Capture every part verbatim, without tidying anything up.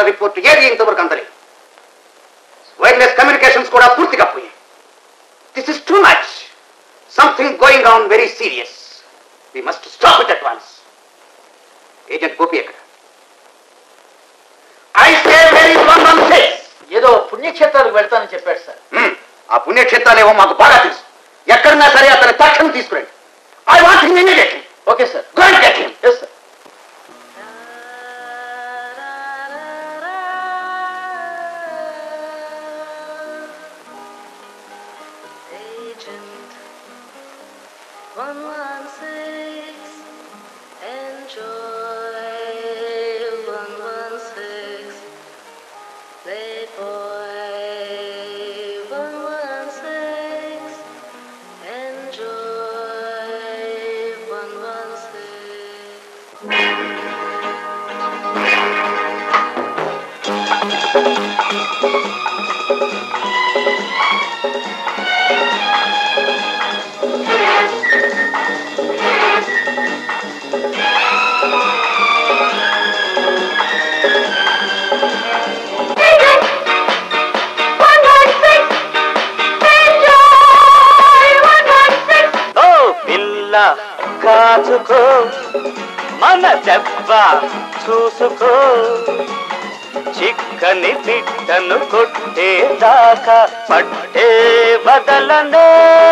Report ఏది ఇంతవరకు అందలేదు. వైర్లెస్ కమ్యూనికేషన్స్ కూడా పూర్తిగా పోయాయి. This is too much. Something going on very serious. We must stop it at once. Agent Gopi ఎక్కడ? I say very one one six. ఏదో పుణ్యక్షేత్రాలకు వెళ్తానని చెప్పాడు సార్. ఆ పుణ్యక్షేత్రాలేమో మాకు బాగా తెలుసు. ఎక్కడన్నా సరే అతని తక్షణం తీసుకురండి. I want him immediately. Okay sir. Go and get him. Yes sir. కాచుకో మన దెబ్బ చూసుకో, చిక్కని పిట్టను కొట్టేదాకా పట్టే బదలనే.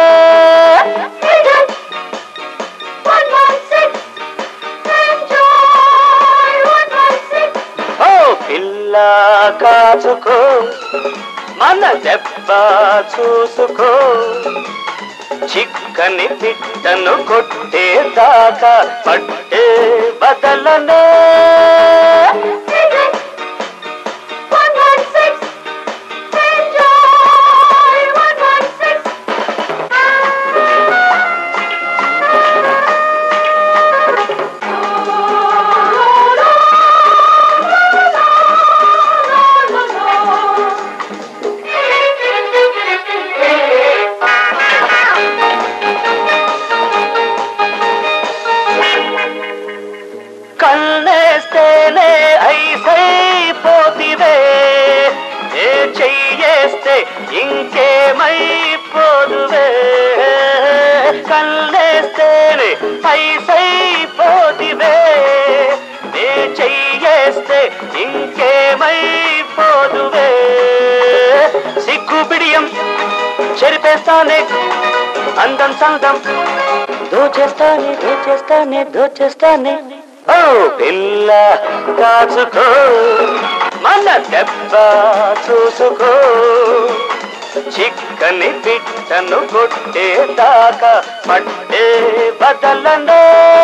ఓ పిల్ల కాచుకో మన దెబ్బ చూసుకో, చిక్కని పిట్టను కొట్టేదాకా పట్టే బదలనే. కన్నేస్తేనే ఐసైపోతివే, ఏ చెయ్యేస్తే ఇంకేమైపోదువే. కన్నేస్తేనే ఐసైపోతివే, ఏ చెయ్యేస్తే ఇంకేమైపోదువే. సిగ్గు బిడియం చెరిపేస్తానే, అందం సందం దోచేస్తానే దోచేస్తానే దోచేస్తానే. ఓ పిల్ల కాచుకో మన దెబ్బ చూసుకో, చిక్కని పిట్టను కొట్టేదాకా పట్టే బదలనే.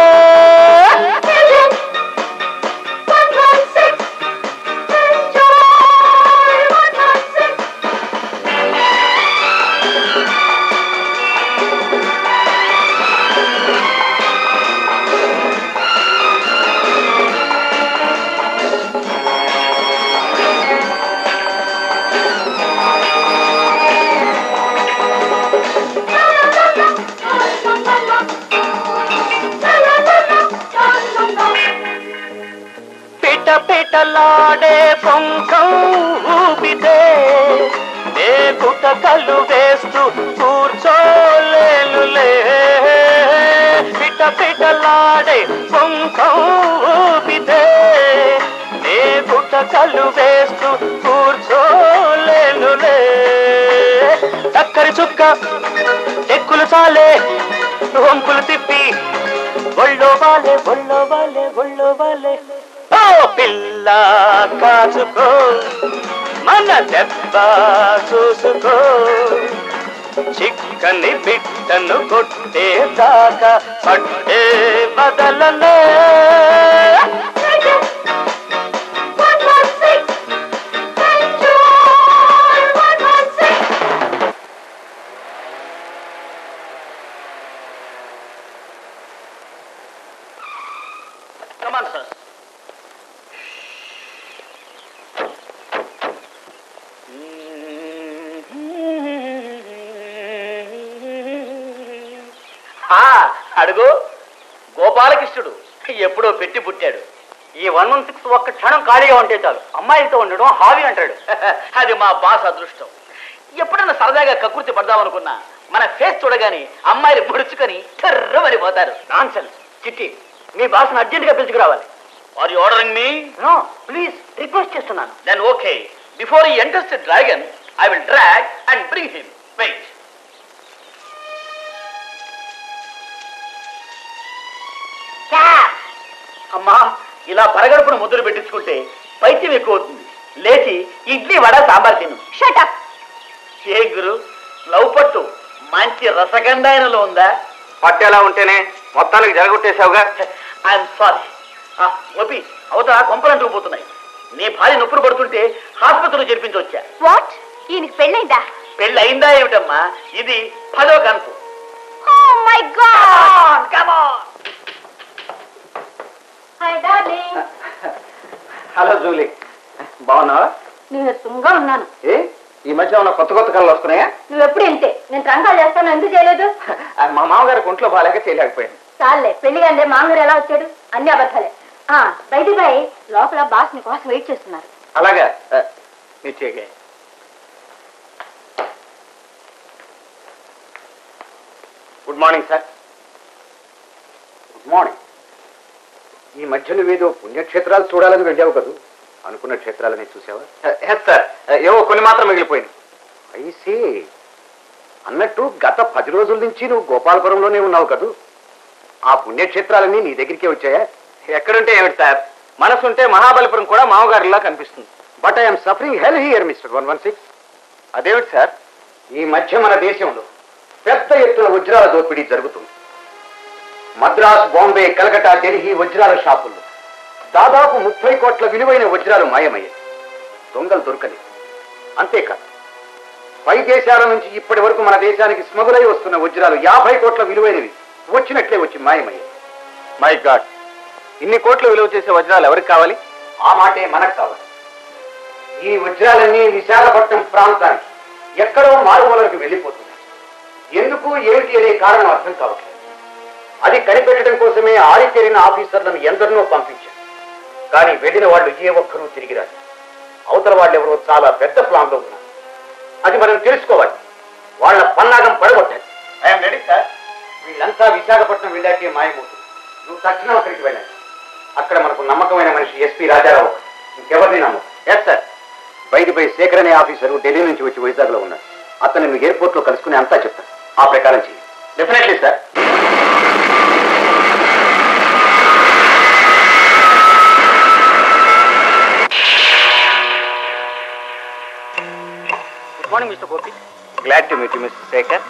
పిటలాడే పొంకం ఊపితే నే గుటకలు వేస్తూ కూర్చోలేనులే. పిట పిటలాడే పొంకం ఊపితే నే గుటకలు వేస్తూ కూర్చోలేనులే. చక్కరి చుక్క చెక్కులు సాలే వంపులు తిప్పి ఒళ్ళో వాలే ఒళ్ళో వాలే ఒళ్ళో వాలే. ఓ పిల్ల కాచుకో మన దెబ్బ చూసుకో, చిక్కని బిట్టను కొట్టేదాకా పట్టే బదలనే. Come on, sir. అడుగు, గోపాలకృష్ణుడు ఎప్పుడో పెట్టి పుట్టాడు. ఈ వన్ వన్ సిక్స్ ఒక్క క్షణం ఖాళీగా ఉంటే చాలు అమ్మాయిలతో ఉండడం హాబీ అంటాడు. అది మా బాస్ అదృష్టం. ఎప్పుడన్నా సరదాగా కకృతి పడదామనుకున్నా మన ఫేస్ చూడగానే అమ్మాయిలు ముడుచుకొని కర్రమని పోతారు. Nonsense. చిట్టి, మీ బాస్ని అర్జెంట్గా పిలుచుకురావాలి. Are you ordering me? No please, request చేస్తున్నాను. Then okay. Before he enters the dragon I will drag and bring him. Wait. అమ్మా, ఇలా పరగడుపును ముద్దులు పెట్టించుకుంటే పైత్యం ఎక్కువ అవుతుంది. లేచి ఇడ్లీ వడ సాంబార్ తిను. షటప్. ఏ గురు, లవ్ పట్టు మంచి రసగంధాయనలో ఉందా? పట్టు ఎలా ఉంటేనే మొత్తానికి జరగొట్టేశావుగా. I'm sorry. గోపి, అవతల కొంపలంటూ పోతున్నాయి. నీ భార్య నొప్పులు పడుతుంటే హాస్పిటల్లో చేర్పించొచ్చా. వాట్? ఈయనకి పెళ్ళైందా? పెళ్ళి అయిందా ఏమిటమ్మా? ఇది పదో కనుపు. Oh my God! Come on. Hi darling. Hello Julie, బాగున్నావా? నీరసంగా ఉన్నాను. ఏ ఈ మధ్య ఉన్న కొత్త కొత్త కళ్ళు వస్తున్నాయా? నువ్వెప్పుడు ఇంతే. నేను రంగాలు చేస్తాను, ఎందుకు చేయలేదు? మా మామగారికి ఒంట్లో బాగాలేక చేయలేకపోయాను. చాలే, పెళ్లి కంటే మామగారు ఎలా వచ్చాడు? అన్ని అబద్ధాలే. బయటి బాయ్ లోపల బాస్ ని కోసం వెయిట్ చేస్తున్నారు. అలాగా నిశ్చయగా. Good morning sir. Good morning. ఈ మధ్య నువ్వేదో పుణ్యక్షేత్రాలు చూడాలని వెళ్ళావు కదూ, అనుకున్న క్షేత్రాలని చూసావా? ఎస్ సార్, ఏవో కొన్ని మాత్రం మిగిలిపోయింది. ఐసీ. అన్నట్టు గత పది రోజుల నుంచి నువ్వు గోపాలపురంలోనే ఉన్నావు కదూ, ఆ పుణ్యక్షేత్రాలన్నీ నీ దగ్గరికే వచ్చాయా? ఎక్కడుంటే ఏమిటి సార్, మనసుంటే మహాబలిపురం కూడా మామగారిలా కనిపిస్తుంది. But I'm suffering hell here mister one one six. అదేమిటి సార్? ఈ మధ్య మన దేశంలో పెద్ద ఎత్తున వజ్రాల దోపిడీ జరుగుతుంది. మద్రాస్, బాంబే, కలకటా, ఢిల్లీ వజ్రాల షాపుల్లో దాదాపు ముప్పై కోట్ల విలువైన వజ్రాలు మాయమయ్యాయి. దొంగలు దొరకలేదు. అంతేకాదు, పై దేశాల నుంచి ఇప్పటి వరకు మన దేశానికి స్మగులై వస్తున్న వజ్రాలు యాభై కోట్ల విలువైనవి వచ్చినట్లే వచ్చి మాయమయ్యాయి. మై గాడ్, ఇన్ని కోట్ల విలువ చేసే వజ్రాలు ఎవరికి కావాలి? ఆ మాటే మనకు కావాలి. ఈ వజ్రాలన్నీ విశాఖపట్నం ప్రాంతానికి ఎక్కడో మారుమూలకు వెళ్ళిపోతున్నాయి. ఎందుకు ఏమిటి అనే కారణం అర్థం కావట్లేదు. అది కనిపెట్టడం కోసమే ఆరితేరిన ఆఫీసర్లను ఎందరినో పంపించారు. కానీ వెళ్ళిన వాళ్ళు ఏ ఒక్కరూ తిరిగి రాదు. అవతల వాళ్ళు ఎవరో చాలా పెద్ద ప్లాన్లో ఉన్నారు. అది మనం తెలుసుకోవాలి. వాళ్ళ పన్నాగం పడగొట్టాలి. I'm ready sir. వీళ్ళంతా విశాఖపట్నం వెళ్ళాకే మాయమవుతుంది. నువ్వు తక్షణం అక్కడికి వెళ్ళాలి. అక్కడ మనకు నమ్మకమైన మనిషి ఎస్పీ రాజారావు, ఇంకెవరిని నమ్మకం. Yes sir. బయటి పై శేఖర్ అనే ఆఫీసరు ఢిల్లీ నుంచి వచ్చి వైజాగ్లో ఉన్నాడు. అతను నువ్వు ఎయిర్పోర్ట్ లో కలుసుకుని అంతా చెప్తాను. ఆ ప్రకారం చెయ్యి. Definitely sir. Good morning mister Gopi. Glad to meet you mister Sekhar.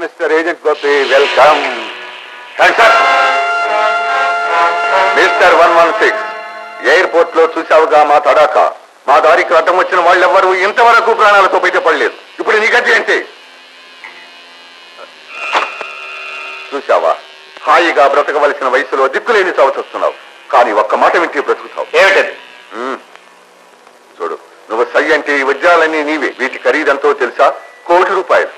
Mister agent Gopi, welcome. Mister one one six, airport లో చూసావుగా మా తడాక. మా దారికి అడ్డం వచ్చిన వాళ్ళెవ్వరూ ఇంతవరకు ప్రాణాలతో బయటపడలేదు. ఇప్పుడు నీ గతి ఏంటి? చూసావా, హాయిగా బ్రతకవలసిన వయసులో దిక్కులేని చావచొస్తున్నావు. కానీ ఒక్క మాట వింటే బ్రతుకుతావు. ఏమిటది? చూడు, నువ్వు సై అంటే ఈ వజ్రాలన్నీ నీవే. వీటి ఖరీదంతో తెలుసా? కోటి రూపాయలు.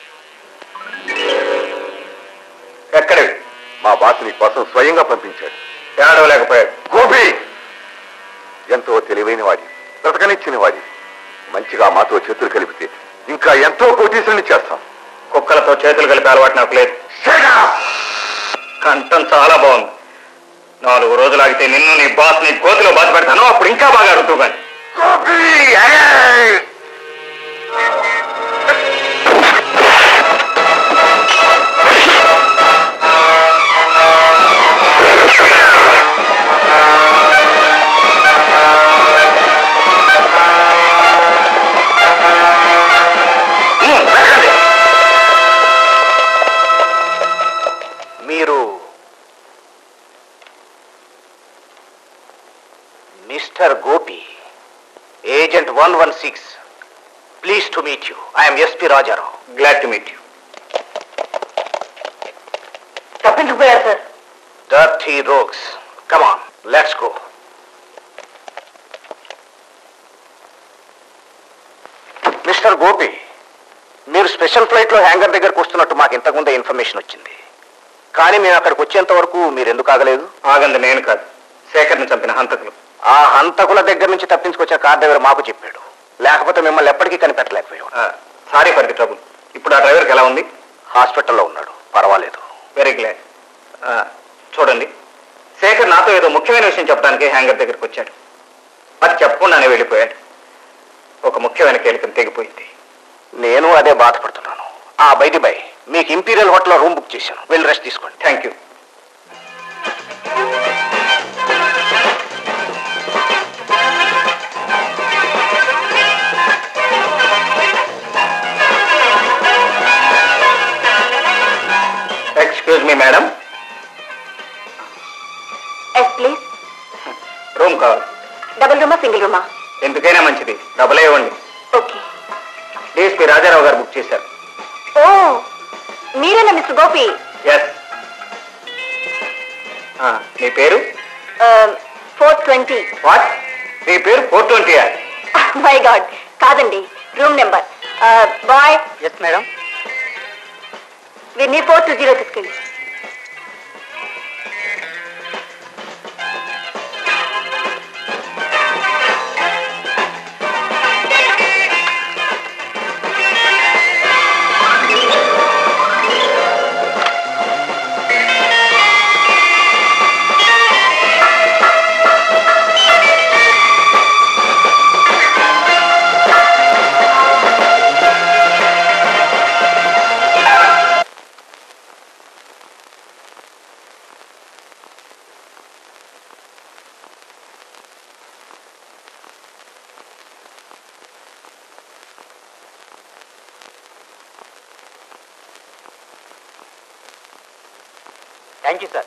ఎక్కడవి? మా బాస్ నీ కోసం స్వయంగా పంపించాడు. ఏడవలేకపోయాడు. గోపి ఎంతో తెలివైన వాడి, బ్రతకనిచ్చిన వాడి. మంచిగా మాతో చేతులు కలిపితే ఇంకా ఎంతో కోటీసుల్ని చేస్తాం. కుక్కలతో చేతులు కలిపే అలవాటు నాకు లేదు. కంఠం చాలా బాగుంది. నాలుగు రోజులు ఆగితే నిన్ను నీ బాస్ ని గోతిలో బాధ పెడతాను. అప్పుడు ఇంకా బాగా అడుగుతూ కానీ. మీరు mister Gopi, agent one one six. Please to meet you. I'm SP Rajarao. Glad to meet you. తప్పించుకుపోయారు సార్. Dirty rogues. Come on, let's go. Mister Gopi, మీరు స్పెషల్ ఫ్లైట్ లో హ్యాంగర్ దగ్గరకు వస్తున్నట్టు మాకు ఇంతకుముందే ఇన్ఫర్మేషన్ వచ్చింది. కానీ మేము అక్కడికి వచ్చేంత వరకు మీరు ఎందుకు ఆగలేదు? ఆగంది నేను కాదు, శేఖర్ని చంపిన హంతకులు. ఆ హంతకుల దగ్గర నుంచి తప్పించుకొచ్చిన కార్ డ్రైవర్ మాకు చెప్పాడు. లేకపోతే మిమ్మల్ని ఎప్పటికీ కనిపెట్టలేకపోయాం. Sorry for the trouble. ఇప్పుడు ఆ డ్రైవర్కి ఎలా ఉంది? హాస్పిటల్లో ఉన్నాడు, పర్వాలేదు. Very glad. చూడండి, శేఖర్ నాతో ఏదో ముఖ్యమైన విషయం చెప్పడానికి హ్యాంగర్ దగ్గరికి వచ్చాడు. అది చెప్పకుండానే వెళ్ళిపోయాడు. ఒక ముఖ్యమైన కీలకం తెగిపోయింది. నేను అదే బాధపడుతున్నాను. ఆ బయటి బై మీకు ఇంపీరియల్ హోటల్లో రూమ్ బుక్ చేశాను. వెళ్ళి రెస్ట్ తీసుకోండి. Thank you. Excuse me madam. Yes please. Room కావాలి. డబుల్ రూమా సింగిల్ రూమా? ఎందుకైనా మంచిది, డబులే ఇవ్వండి. ఓకే. డిఎస్పీ రాజారావు గారు బుక్ చేశారు. ఓ, మీరేనా మిస్టర్ గోపి? ఎస్. నీ పేరు? Four twenty. వాట్? నీ పేరు ఫోర్ ట్వంటీ? మై గాడ్, కాదండి, room number. Boy. Yes madam. వీరిని ఫోర్ టూ జీరో తీసుకెళ్ళి. Thank you sir.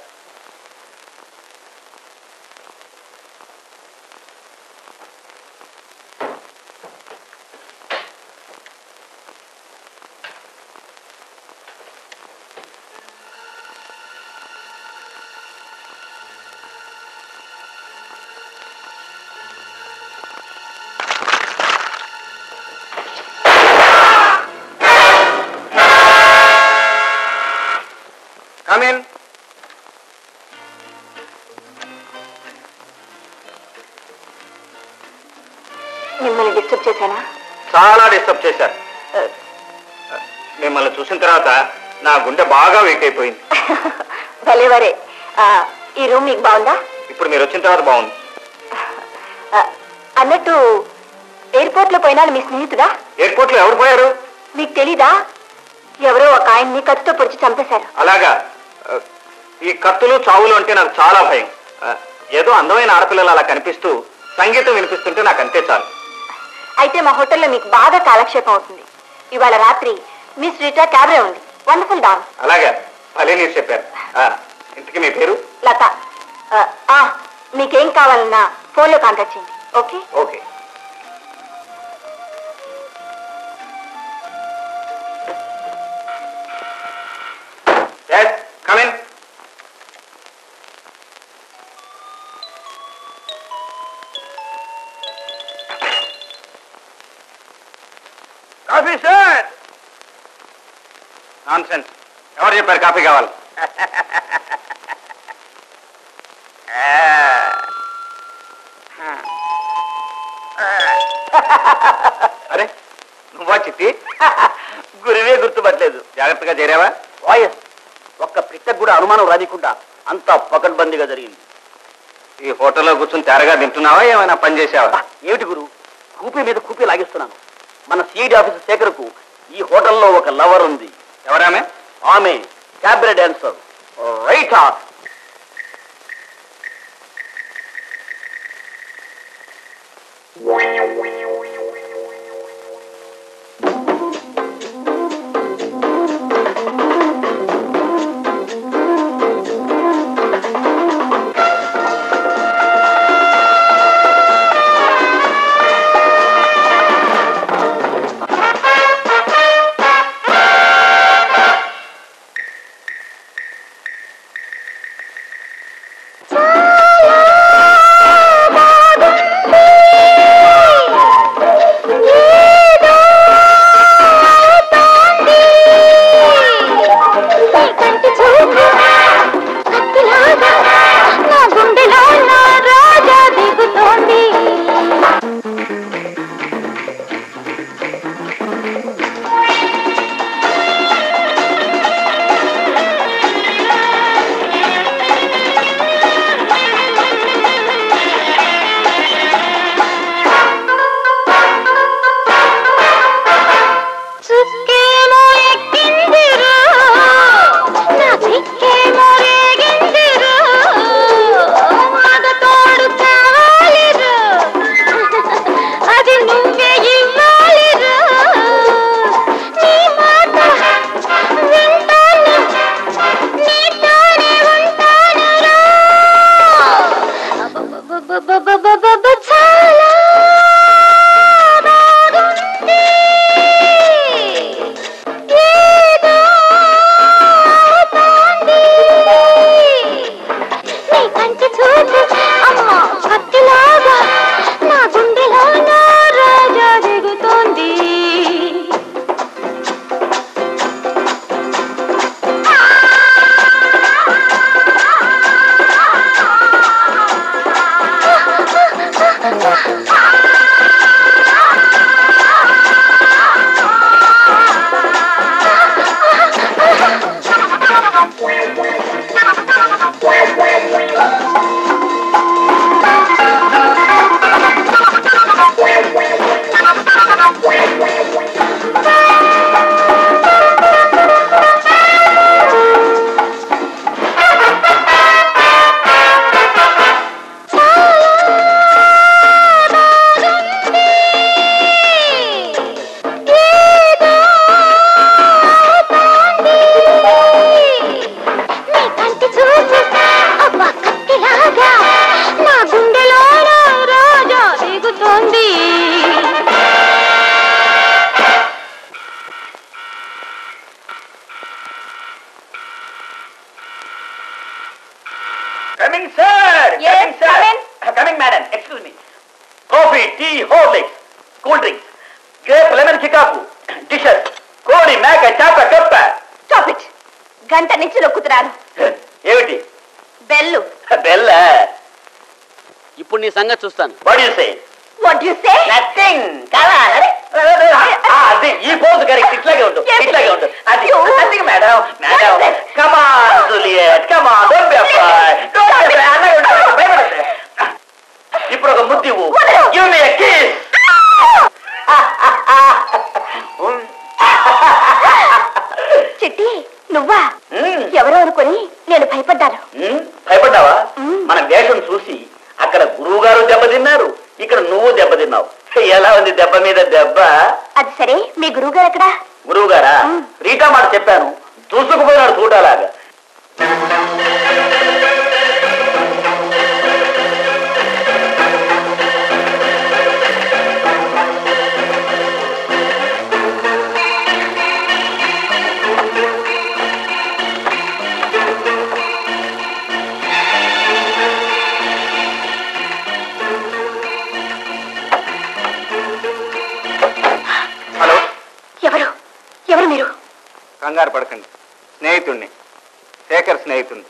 Come in. మిమ్మల్ని డిస్టర్బ్ చేశానా? చాలా డిస్టర్బ్ చేశారు. మిమ్మల్ని చూసిన తర్వాత నా గుండె బాగా వీక్ అయిపోయింది. భలే వరే. ఈ రూమ్ మీకు బాగుందా? ఇప్పుడు మీరు వచ్చిన తర్వాత బాగుంది. అన్నట్టు ఎయిర్పోర్ట్ లో పోయినా మీ స్నేహితుడా? ఎయిర్పోర్ట్ లో ఎవరు పోయారు? మీకు తెలీదా? ఎవరో ఒక ఆయన్ని కత్తితో పొడిచి చంపేశారు. అలాగా. ఈ కత్తులు చావులు అంటే నాకు చాలా భయం. ఏదో అందమైన ఆడపిల్లలు అలా కనిపిస్తూ సంగీతం వినిపిస్తుంటే నాకు అంతే చాలు. అయితే మా హోటల్లో మీకు బాగా కాలక్షేపం అవుతుంది. ఇవాళ రాత్రి మిస్ రీటా క్యాబ్రే ఉంది. Wonderful doll. అలాగే భలే న్యూస్ చెప్పారు. ఇంతకీ మీ పేరు? లత. మీకేం కావాలన్నా ఫోన్లో కాంటాక్ట్ చేయండి. Okay okay. Come in. Coffee sir. Nonsense. ఎవరు చెప్పారు కాఫీ కావాలి? అరే నువ్వా చిట్టి? గురువే గుర్తుపట్టలేదు. జాగ్రత్తగా చేరావా? వాయస్ ఒక్క పిట్టకు కూడా అనుమానం రానికుండా అంతా పకడ్బందీగా జరిగింది. ఈ హోటల్లో కూర్చొని తెరగా తింటున్నావా, ఏమైనా పని చేసావా? ఏమిటి గురు, కూపీ మీద కూపీ లాగిస్తున్నాను. మన సిఐడి ఆఫీసర్ శేఖర్కు ఈ హోటల్లో ఒక లవర్ ఉంది. ఎవరామె? ఆమె cabaret dancer right off. Coming, sir. Yes, coming, sir. come in. Uh, coming, madam. Excuse me. Coffee, tea, Horlicks, cool drinks, grape, lemon, chikaku, dishes, కోడి, మేక, చేప, కప్ప. Stop it. గంట నుంచి నొక్కుతున్నారు. ఏమిటి? బెల్లు. బెల్ల. ఇప్పుడు నీ సంగతి చూస్తాను. What you say? What you say? Nothing. కాలా? అది ఈ పోజ్ కరెక్ట్. ఇట్లాగే ఉండు, ఇట్లాగే ఉండు. అది nothing madam. Madam come on Juliet, come on, don't be afraid, don't be afraid. అలాగే ఉండు, భయపడద్దు. ఇప్పుడు ఒక ముద్దు ఇవ్వు. Give me a kiss. Chitti నువ్వా? ఎవరో అనుకుని నేను భయపడ్డాను. భయపడ్డావా? మన వేషం చూసి అక్కడ గురువు గారు దెబ్బతిన్నారు, ఇక్కడ నువ్వు దెబ్బతిన్నావు. ఎలా ఉంది దెబ్బ మీద దెబ్బ? అది సరే, మీ గురువు గారు ఎక్కడా? గురువు గారా? రీటా మాట చెప్పాను, చూసుకుపోయినాడు చూడాలాగా. హలో, ఎవరు ఎవరు మీరు? కంగారు పడకండి, స్నేహితుణ్ణి, శేఖర్ స్నేహితుణ్ణి.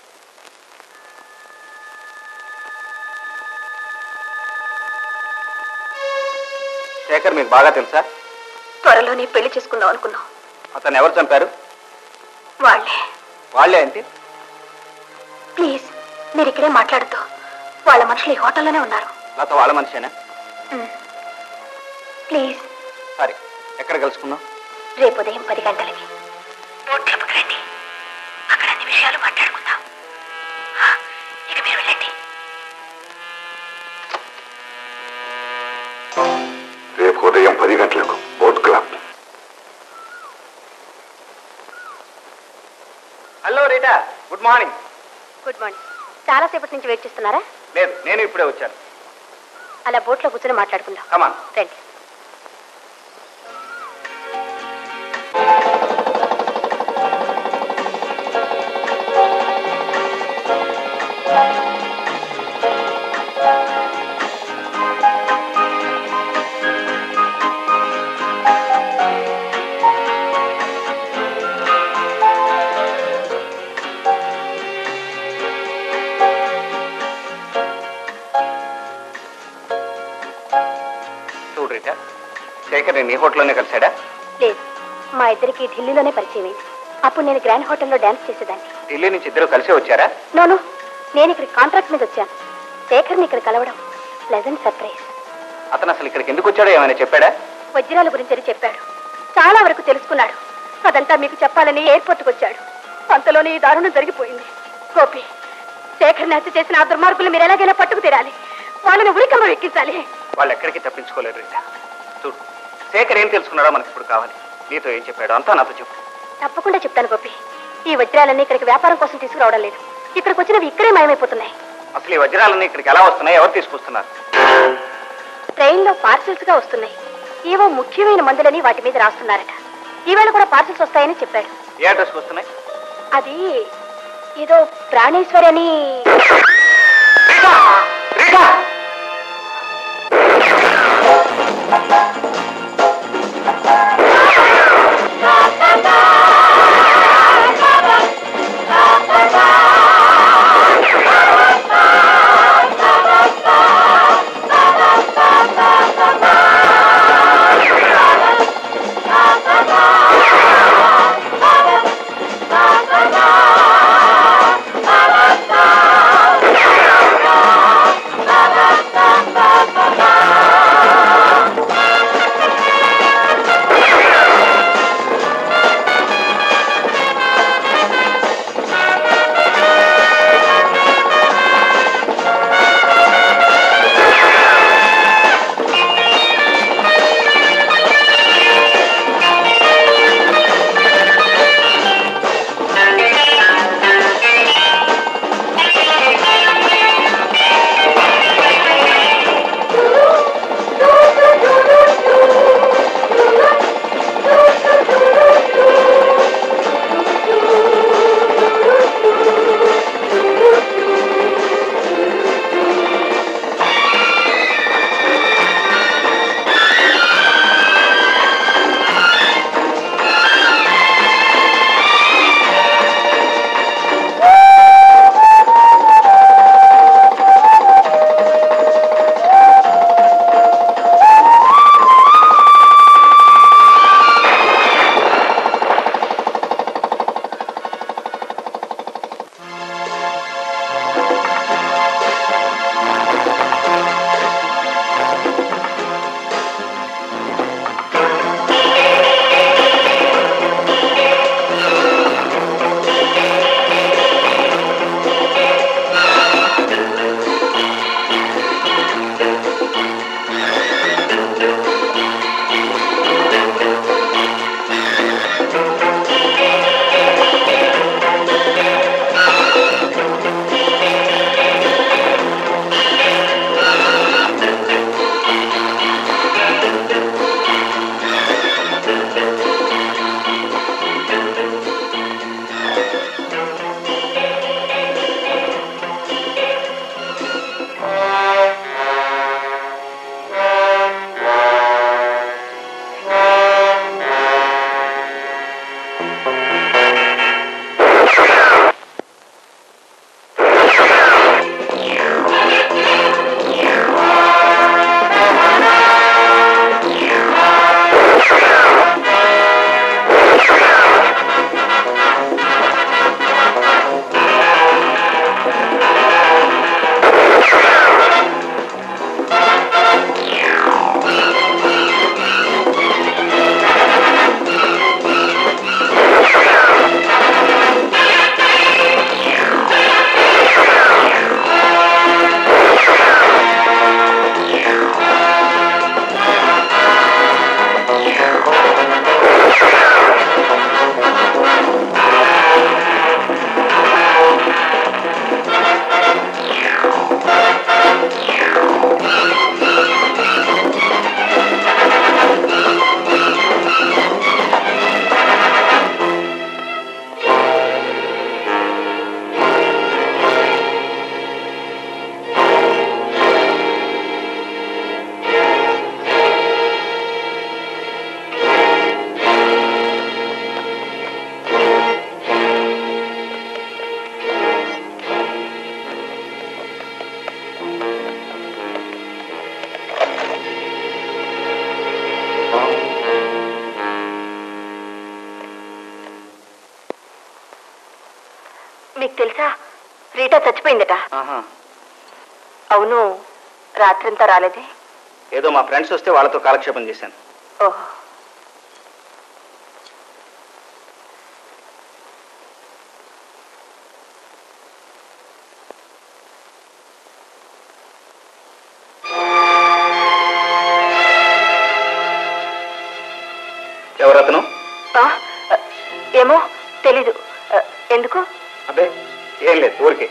శేఖర్ మీకు బాగా తెలుసా? త్వరలోనే పెళ్లి చేసుకుందాం అనుకున్నాం. అతను ఎవరు చంపారు? వాళ్ళే. వాళ్ళే అంటే? ప్లీజ్ మీరు ఇక్కడే మాట్లాడుతూ, వాళ్ళ మనుషులు ఈ హోటల్లోనే ఉన్నారు. లత వాళ్ళ మనిషేనా? ప్లీజ్. సరే, ఎక్కడ కలుసుకుందాం? రేపు ఉదయం పది గంటలకి బోట్ క్లబ్కి రండి. అక్కడ అన్ని విషయాలు మాట్లాడుకుందాం. ఇక మీరు వెళ్ళండి. రేపు ఉదయం పది గంటలకు boat club. Hello Rita, good morning. Good morning. చాలాసేపటి నుంచి వెయిట్ చేస్తున్నారా? లేదు, నేను ఇప్పుడే వచ్చాను. అలా బోట్లో కూర్చొని మాట్లాడుకుందాం. కమాన్. రండి. శేఖర్ నీ హోటల్లోనే కలిశాడా? లేదు, మా ఇద్దరికి ఢిల్లీలోనే పరిచయం అయింది. అప్పుడు నేను గ్రాండ్ హోటల్లో డాన్స్ చేసేదాన్ని. ఢిల్లీ నుంచి ఇద్దరు కలిసి వచ్చారా? నోను, నేను ఇక్కడ కాంట్రాక్ట్ మీద వచ్చాను. శేఖర్ని ఇక్కడ కలవడం ప్లెజెంట్ సర్ప్రైజ్. అతను అసలు ఇక్కడికి ఎందుకు వచ్చాడో ఏమైనా చెప్పాడా? వజ్రాల గురించి అని చెప్పాడు. చాలా వరకు తెలుసుకున్నాడు. అదంతా మీకు చెప్పాలని ఎయిర్పోర్ట్కి వచ్చాడు. అంతలోనే ఈ దారుణం జరిగిపోయింది. గోపి, శేఖర్ని హత్య చేసిన ఆ దుర్మార్గులు మీరు ఎలాగైనా పట్టుకు తీరాలి. వాళ్ళని ఉరికమ్మ ఎక్కించాలి. వాళ్ళు ఎక్కడికి తప్పించుకోలేరు రీటా. చూడు, శేఖర్ ఏం తెలుసుకున్నాడో మనకి ఇప్పుడు కావాలి. నీతో ఏం చెప్పాడో అంతా నాతో చెప్పు. తప్పకుండా చెప్తాను గోపి. ఈ వజ్రాలన్నీ ఇక్కడికి వ్యాపారం కోసం తీసుకురావడం లేదు. ఇక్కడికి వచ్చినవి ఇక్కడే మాయమైపోతున్నాయి. అసలు ఈ వజ్రాలన్నీ ఇక్కడికి ఎలా వస్తున్నాయి? ఎవరు తీసుకొస్తున్నారు? ట్రైన్లో పార్సిల్స్ గా వస్తున్నాయి. ఏవో ముఖ్యమైన మందులని వాటి మీద రాస్తున్నారట. ఈవేళ కూడా పార్సిల్స్ వస్తాయని చెప్పాడు. ఏ అడ్రస్కి వస్తున్నాయి? అది ఏదో ప్రాణేశ్వరి అని. నీకు తెలుసా రీటా చచ్చిపోయిందట. అవును, రాత్రంతా రాలేదే? ఏదో మా ఫ్రెండ్స్ వస్తే వాళ్ళతో కాలక్షేపం చేశాను. ఓహో. ఎవరతను? ఏమో తెలీదు. ఎందుకు? అబ్బే ఏం లేదు, ఊరికే.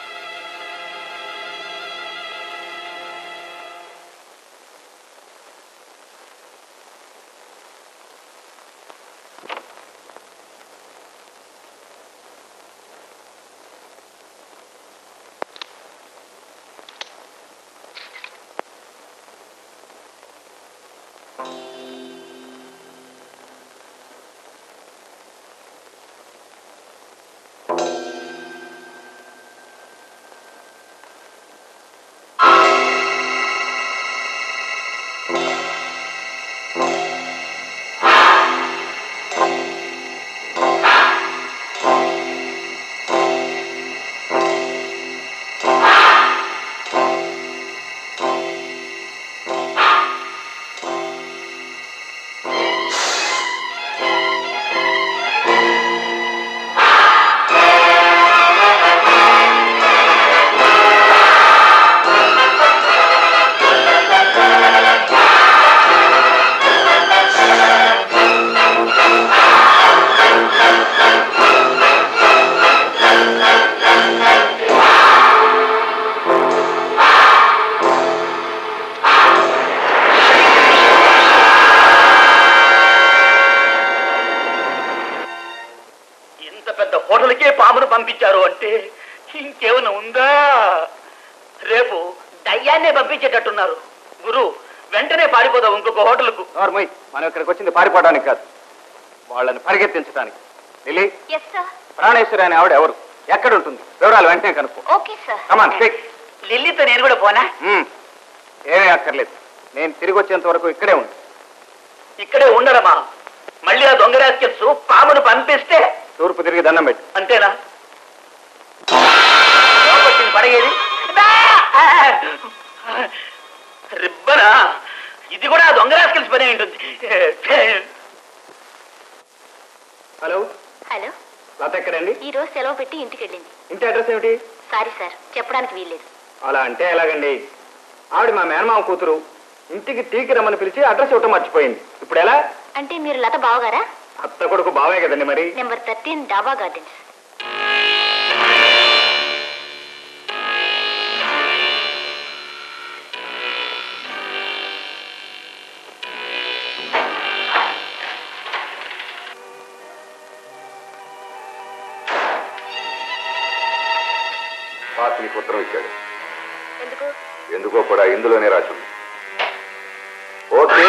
పంపించారు అంటే ఇంకేమైనా ఉందా? రేపు దయ్యాన్నే పంపించేటట్టున్నారు. గురు, వెంటనే పారిపోదాం ఇంకొక హోటల్కు. మనం ఇక్కడికి వచ్చింది పారిపోవడానికి కాదు, వాళ్ళని పరిగెత్తించడానికి. లిల్లీ, ప్రాణేశ్వరి అనే ఆవిడ ఎవరు, ఎక్కడ ఉంటుంది, వివరాలు వెంటనే కనుక్కో. లిల్లీతో నేను కూడా పోనా? ఏమీ అక్కర్లేదు, నేను తిరిగి వచ్చేంత వరకు ఇక్కడే ఉండు. ఇక్కడే ఉండడమా? మళ్ళీ ఆ దొంగ రాస్కెల్స్ పామును పంపిస్తే తూర్పు తిరిగి దండం పెట్టు. అంతేనా? పడగేది రిబ్బనా? ఇది కూడా దొంగ రాస్కెల్స్ పని ఉంటుంది. హలో హలో, లత ఎక్కడండి? ఈ రోజు సెలవు పెట్టి ఇంటికి వెళ్ళింది. ఇంటి అడ్రస్ ఏమిటి? సారీ సార్, చెప్పడానికి వీల్లేదు. అలా అంటే ఎలాగండి? ఆవిడ మా మేనమామ కూతురు, ఇంటికి టీకి రమ్మని పిలిచి అడ్రస్ ఇవ్వటం మర్చిపోయింది. ఇప్పుడు ఎలా? అంటే మీరు లత బావగారా? అత్త కొడుకు బావే కదండి. మరి నెంబర్ థర్టీన్ డాబా గార్డెన్స్. నీకు ఉత్తరం ఇచ్చాడు. ఎందుకు? ఎందుకో కూడా ఇందులోనే రాసింది. ఓకే,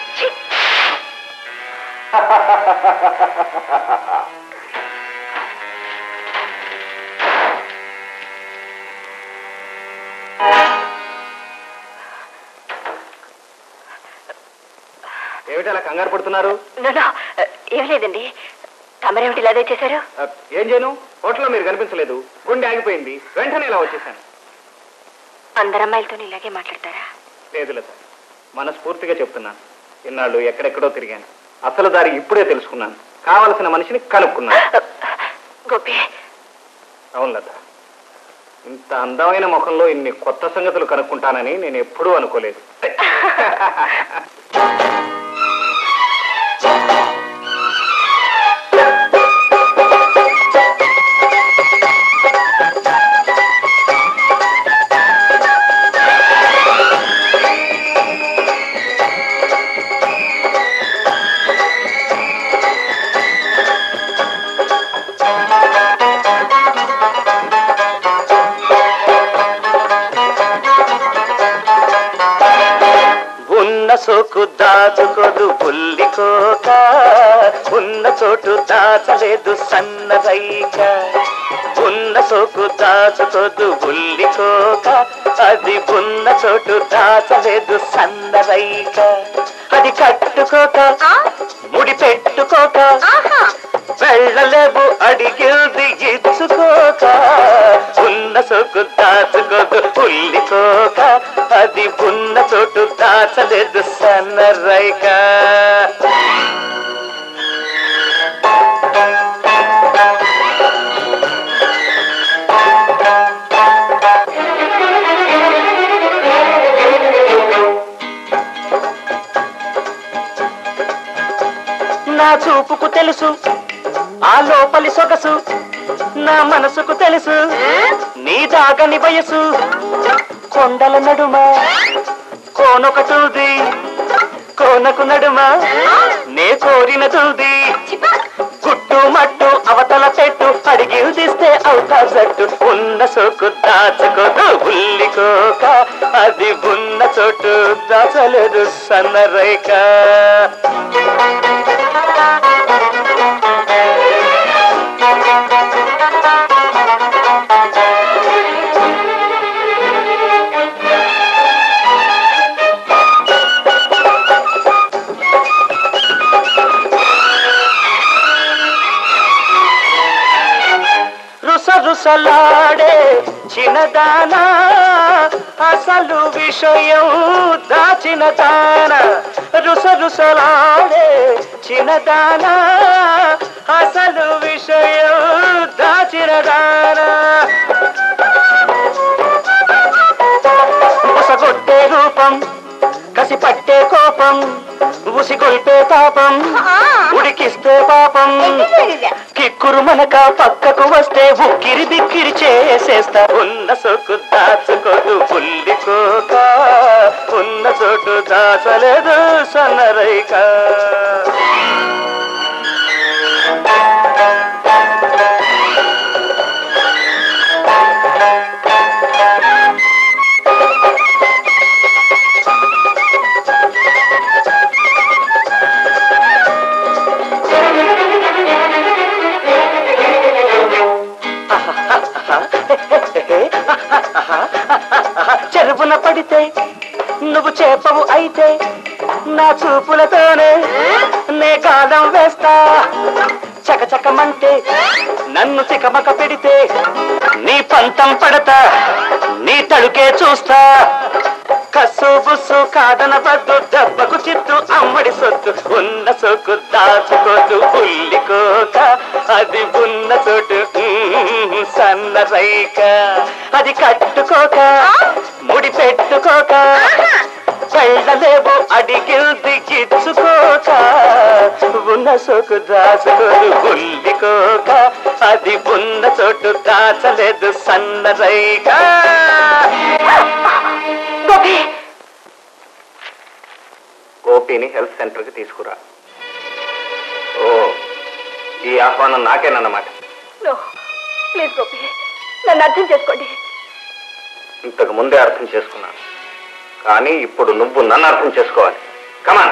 ఏమిటి అలా కంగారు పడుతున్నారు? ఏం లేదండి, తమరేమిటి ఇలాగే చేశారు? ఏం చేయను, హోటల్లో మీరు కనిపించలేదు, గుండె ఆగిపోయింది, వెంటనే ఇలా వచ్చేసాను. అందరు అమ్మాయిలతో ఇలాగే మాట్లాడతారా? లేదు లత, మనస్ఫూర్తిగా చెప్తున్నాను. ఇన్నాళ్ళు ఎక్కడెక్కడో తిరిగాను, అసలు దారి ఇప్పుడే తెలుసుకున్నాను, కావలసిన మనిషిని కనుక్కున్నాను. గోపి. అవును లత, ఇంత అందమైన ముఖంలో ఇన్ని కొత్త సంగతులు కనుక్కుంటానని నేను ఎప్పుడూ అనుకోలేదు. సోకు దాచుకోదు బుల్లికోక, ఉన్న చోటు దాచలేదు సన్నరైక. ఉన్న సోకు దాచుకోదు బుల్లికోక, అది ఉన్న చోటు దాచలేదు సన్నరైక. అది కట్టుకోక ముడి పెట్టుకోక, వెళ్ళలేవు అడిగింది ఇచ్చుకోక. అది ఉన్న చోటు దాచలేదు సన్నరైక. నా చూపుకు తెలుసు ఆ లోపలి సొగసు, నా మనసుకు తెలుసు నీ దాగని వయసు. కొండల నడుమ కోనొకటుంది, కోనకు నడుమ నే కోరిన తుంది. గుట్టు మట్టు అవతల పెట్టు, అడిగి తీస్తే అవుతా జట్టు. ఉన్న సోకు దాచుకోదు ఉల్లికోక, అది ఉన్న చోటు దాచలేదు సన్నరైక. రుసరుసలాడే చిన్నదానా, అసలు విషయం దాచిన దానా. రుసరుసలాడే చిన్నదానా, అసలు విషయం దాచిన దానా. ఉసగొట్టే రూపం, కసి పట్టే కోపం, ఉసిగొల్పే తాపం, ఉడికిస్తే పాపం. కిక్కురు మనక పక్కకు వస్తే ఉక్కిరి బిక్కిరి చేసేస్తా. ఉన్న సోకు దాచుకోదు పుల్లికోక, ఉన్న చోటు దాచలేదు సన్నరైక. చెరుపున పడితే నువ్వు చేపవు అయితే, నా చూపులతోనే నే గాలం వేస్తా. చకచకమంటే నన్ను చికమక పెడితే, నీ పంతం పడతా, నీ తడుకే చూస్తా. కస్సు బుస్సు కాదనబద్దు, దెబ్బకు చిత్తు అమ్మడి సొత్తు. ఉన్న సోకు దాచుకోదు ఉల్లికోక, అది ఉన్న చోటు సన్నరైక. అది కట్టుకోక ముడి పెట్టుకోక, వెళ్ళలేవు అడిగిల్ది గిచ్చుకోక. ఉన్న సోకు దాచుకోదు ఉల్లికోక, అది ఉన్న చోటు దాచలేదు సన్నరైక. గోపి, గోపిని హెల్త్ సెంటర్కి తీసుకురా. ఓ, ఈ ఆహ్వానం నాకేనన్నమాట. ప్లీజ్ గోపి, నన్ను అర్థం చేసుకోండి. ఇంతకు ముందే అర్థం చేసుకున్నాను, కానీ ఇప్పుడు నువ్వు నన్ను అర్థం చేసుకోవాలి. కమాన్.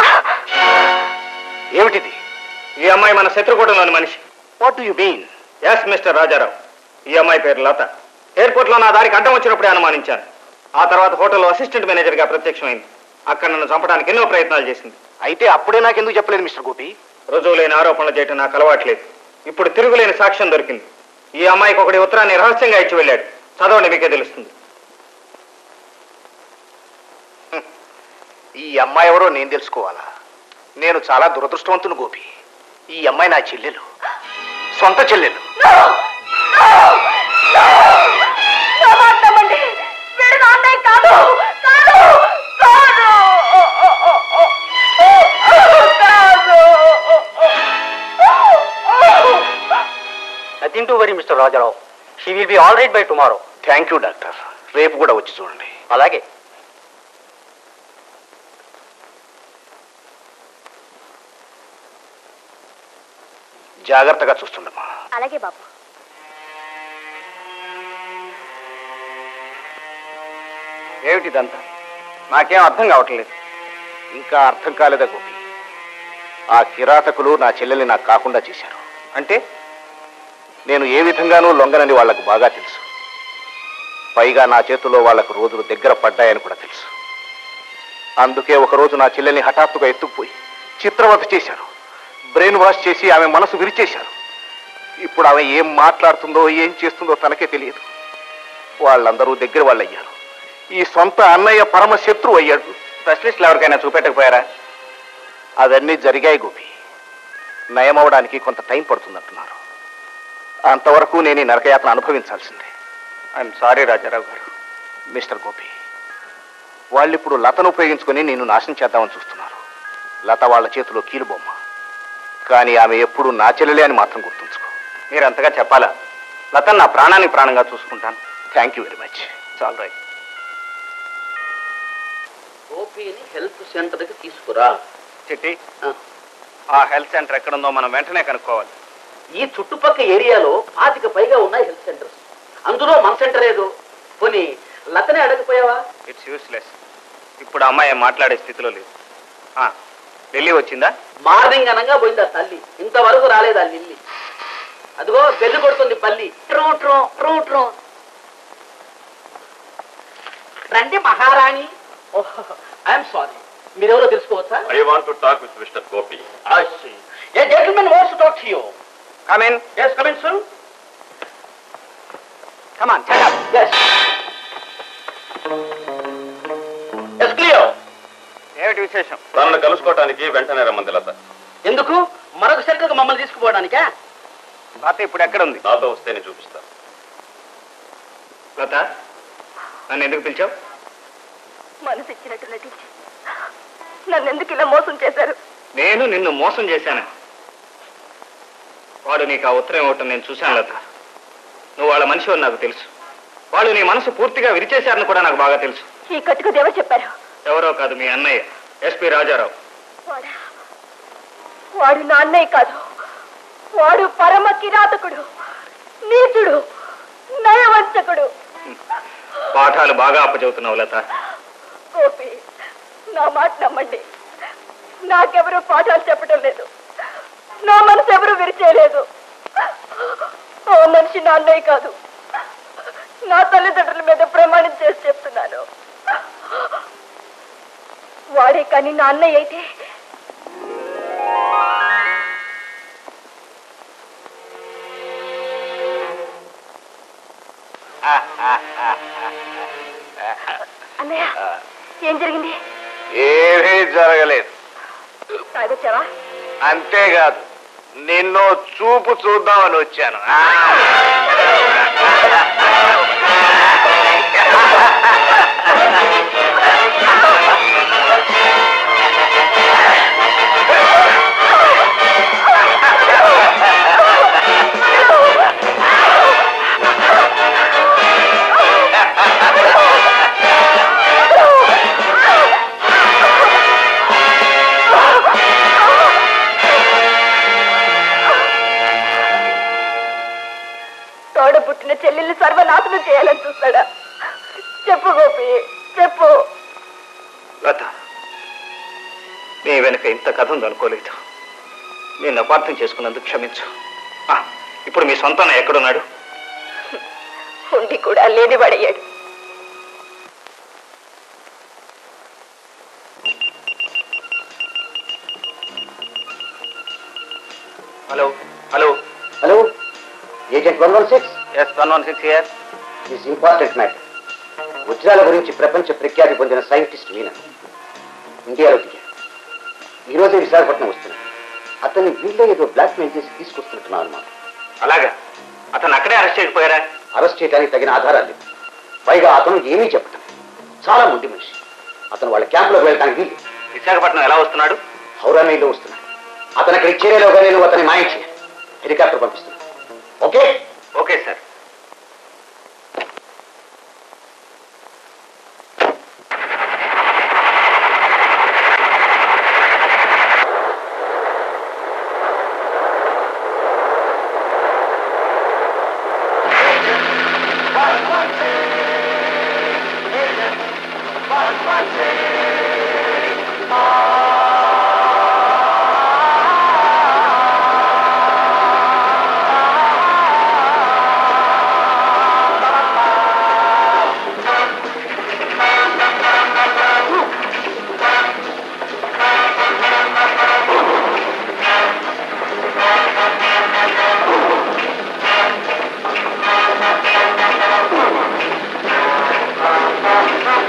ఏమిటిది? ఈ అమ్మాయి మన శత్రుకూటంలోని మనిషి. What do you mean? Yes mister Rajarao, ఈ అమ్మాయి పేరు లత. ఎయిర్పోర్ట్ లో నా దారికి అడ్డం వచ్చినప్పుడే అనుమానించాను. ఆ తర్వాత హోటల్లో అసిస్టెంట్ మేనేజర్ గా ప్రత్యక్షమైంది. అక్కడ నన్ను చంపడానికి ఎన్నో ప్రయత్నాలు చేసింది. అయితే అప్పుడే నాకెందుకు చెప్పలేదు మిస్టర్ గోపి? రుజువు లేని ఆరోపణలు చేయటం నాకు అలవాట్లేదు. ఇప్పుడు తిరుగులేని సాక్ష్యం దొరికింది. ఈ అమ్మాయికి ఒకటి ఉత్తరాన్ని రహస్యంగా ఇచ్చి వెళ్ళాడు. చదవండి, మీకే తెలుస్తుంది. ఈ అమ్మాయి ఎవరో నేను తెలుసుకోవాలా? నేను చాలా దురదృష్టవంతును గోపి. ఈ అమ్మాయి నా చెల్లెలు, సొంత చెల్లెలు. Nothing to worry mister Rajarao. She will be all right by tomorrow. Thank you doctor. రేపు కూడా వచ్చి చూడండి. అలాగే. జాగ్రత్తగా చూస్తుండమ్మా. అలాగే బాబు. ఏమిటిదంతా? నాకేం అర్థం కావట్లేదు. ఇంకా అర్థం కాలేదా గోపి? ఆ కిరాతకులు నా చెల్లెల్ని నాకు కాకుండా చేశారు. అంటే నేను ఏ విధంగానూ లొంగనని వాళ్లకు బాగా తెలుసు. పైగా నా చేతిలో వాళ్లకు రోజులు దగ్గర పడ్డాయని కూడా తెలుసు. అందుకే ఒకరోజు నా చెల్లెల్ని హఠాత్తుగా ఎత్తుకుపోయి చిత్రవధ చేశారు. బ్రెయిన్ వాష్ చేసి ఆమె మనసు విరిచేశారు. ఇప్పుడు ఆమె ఏం మాట్లాడుతుందో ఏం చేస్తుందో తనకే తెలియదు. వాళ్ళందరూ దగ్గర వాళ్ళు అయ్యారు. ఈ సొంత అన్నయ్య పరమ శత్రువు అయ్యాడు. స్పెషలిస్టులు ఎవరికైనా చూపెట్టకపోయారా? అవన్నీ జరిగాయి గోపి. నయమవడానికి కొంత టైం పడుతుందంటున్నారు. అంతవరకు నేను ఈ నరకయాత్ర అనుభవించాల్సిందే. I'm sorry Rajarao garu. Mister Gopi, వాళ్ళు ఇప్పుడు లతను ఉపయోగించుకొని నేను నాశనం చేద్దామని చూస్తున్నారు. లత వాళ్ళ చేతిలో కీలుబొమ్మ, కానీ ఆమె ఎప్పుడు నా చెల్లెలే అని మాత్రం గుర్తుంచుకో. మీరు అంతగా చెప్పాలా? లతను నా ప్రాణానికి ప్రాణంగా చూసుకుంటాను. Thank you very much. చాలు రైట్. గోపిని హెల్త్ సెంటర్కి తీసుకురా. చిట్టి, ఆ హెల్త్ సెంటర్ ఎక్కడుందో మనం వెంటనే కనుక్కోవాలి. ఈ చుట్టుపక్కల ఏరియాలో పాతిక పైగా ఉన్నాయి హెల్త్ సెంటర్స్. అందులో మన సెంటర్ ఏదో. పోనీ లతనే అడగపోయావా? It's useless. ఇప్పుడు అమ్మాయి మాట్లాడే స్థితిలో లేదు. ఢిల్లీ వచ్చిందా? మార్నింగ్ అనగా పోయిందా తల్లి, ఇంతవరకు రాలేదా లిల్లీ? అదిగో బెల్లు కొడుతుంది బల్లి. True true true true. రండి మహారాణి. ఐఎమ్ సారీ, మీరెవరో తెలుసుకోవచ్చా? I want to talk with mister Gopi. I see. A gentleman wants to talk to you. Come in. Yes, come in, sir. Come on, shut up. Yes. Yes, clear. ఏమిటి విశేషం? తనను కలుసుకోవటానికి వెంటనే రమ్మంది లత. ఎందుకు? మరొక సెంటర్కి మమ్మల్ని తీసుకుపోవడానికా? లత ఇప్పుడు ఎక్కడుంది? నాతో వస్తేనే చూపిస్తా. లత, నన్ను ఎందుకు పిలిచావు? మనసు ఇచ్చినట్టు నటించి నన్ను ఎందుకు ఇలా మోసం చేశారు? నేను నిన్ను మోసం చేశాను. వాడు నీకు ఆ ఉత్తరం ఇవ్వటం నేను చూశాను లత. నువ్వు వాళ్ళ మనిషి అని నాకు తెలుసు. వాళ్ళు నీ మనసు పూర్తిగా విరిచేశారని కూడా నాకు బాగా తెలుసు. ఈ కట్టుకు దేవ చెప్పారు. ఎవరో కాదు, మీ అన్నయ్య ఎస్పీ రాజారావు. వాడా? వాడు నా అన్నయ్య కాదు. వాడు పరమ కిరాతకుడు, నీచుడు, నయవంచకుడు. పాఠాలు బాగా అప్పచెబుతున్నావు లత. గోపి, నా మాట నమ్మండి. నాకెవరూ పాఠాలు చెప్పడం లేదు. నా మనసు ఎవరు విరిచేయలేదు. ఓ మనిషి నా అన్నయ్య కాదు. నా తల్లిదండ్రుల మీద ప్రమాణం చేసి చెప్తున్నాను. వాడే కానీ నా అన్నయ్య అయితే అన్నయ్య, ఏం జరిగింది? ఏమీ జరగలేదు. తాగొచ్చావా? అంతేకాదు, నిన్ను చూపు చూద్దామని వచ్చాను. పుట్టిన చెల్లెల్ని సర్వనాశనం చేయాలని చూస్తాడా? చెప్పు గోపి, చెప్పు. లత, నీ వెనక ఇంత కథ ఉందనుకోలేదు. నేను అపార్థం చేసుకున్నందుకు క్షమించు. ఇప్పుడు మీ సొంత ఎక్కడున్నాడు? ఉండి కూడా లేని పడయ్యాడు. Hello hello hello, agent one one six. Yes, one one six here. This important matter. వజ్రాల గురించి ప్రపంచ ప్రఖ్యాతి పొందిన సైంటిస్ట్ మీనా ఇండియాలో దిగారు. ఈరోజే విశాఖపట్నం వస్తున్నాడు. అతన్ని వీళ్ళే ఏదో బ్లాక్ మెయిల్ చేసి తీసుకొస్తున్నట్టున్నారు అన్నమాట. అలాగా? అతను అక్కడే అరెస్ట్ చేయకపోయారా? అరెస్ట్ చేయడానికి తగిన ఆధారాలు లేవు. పైగా అతను ఏమీ చెప్పటం. చాలా ముండి మనిషి. అతను వాళ్ళ క్యాంపులోకి వెళ్ళడానికి వీలు. విశాఖపట్నం ఎలా వస్తున్నాడు? హౌరా మెయిల్లో వస్తున్నాడు. అతను అక్కడికి చేరేలోగా నేను అతన్ని మాయం చేయాలి. హెలికాప్టర్ పంపిస్తున్నాను. Okay? Okay sir. Thank you.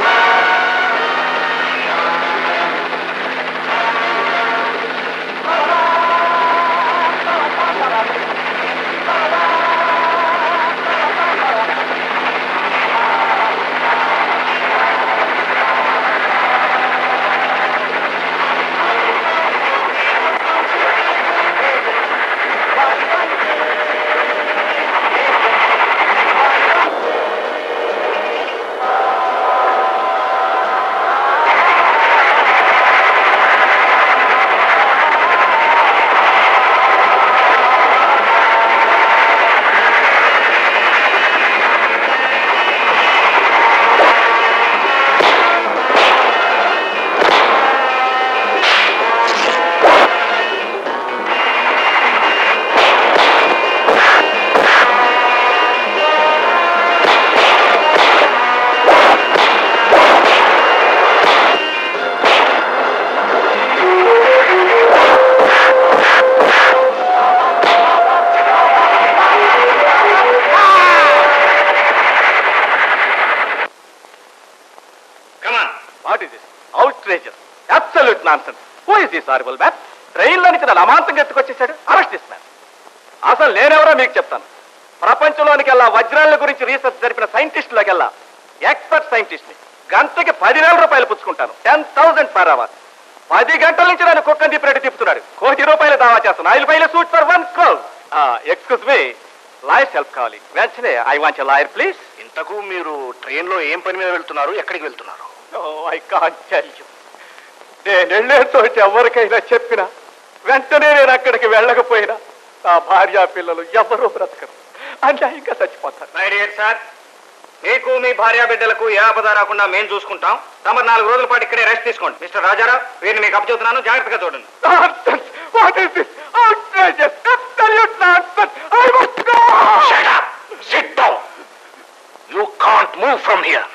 Absolute nonsense. Who is this horrible man? ట్రైన్లో నుంచి నన్ను అమాంతంగా ఎత్తుకొచ్చేసాడు. అరెస్ట్ చేస్తున్నాను. అసలు నేనెవరో మీకు చెప్తాను. ప్రపంచంలోనికెల్లా వజ్రాల గురించి రీసెర్చ్ జరిపిన సైంటిస్టులకెల్లా ఎక్స్పర్ట్ సైంటిస్ట్ ని. గంటకి పదివేల రూపాయలు పుచ్చుకుంటాను. Ten thousand per hour. పది గంటల నుంచి నన్ను కుక్కని తిప్పినట్టు తిప్పుతున్నాడు. కోటి రూపాయలు దావా చేస్తాను. I will pay suit for one crore. Excuse me, lawyer help కావాలి వెంటనే. I want a lawyer please. ఇంతకు మీరు ట్రైన్ లో ఏం పని మీద వెళ్తున్నారు? ఎక్కడికి వెళ్తున్నారు? I can't tell you. నేను వెళ్ళేతో ఎవరికైనా చెప్పినా వెంటనే నేను అక్కడికి వెళ్ళకపోయినా నా భార్య పిల్లలు ఎవరూ బ్రతకరు, అన్యాయంగా చచ్చిపోతారు. మై డియర్ సార్, మీకు మీ భార్య బిడ్డలకు ఏ ఆపద రాకుండా మేము చూసుకుంటాం. తమరు నాలుగు రోజుల పాటు ఇక్కడే రెస్ట్ తీసుకోండి. మిస్టర్ రాజారావు, వీరిని మీకు అప్పచెబుతున్నాను, జాగ్రత్తగా చూడండి. What is this? Outrageous! Absolute nonsense! I must go! Shut up! Sit down! You can't move from here.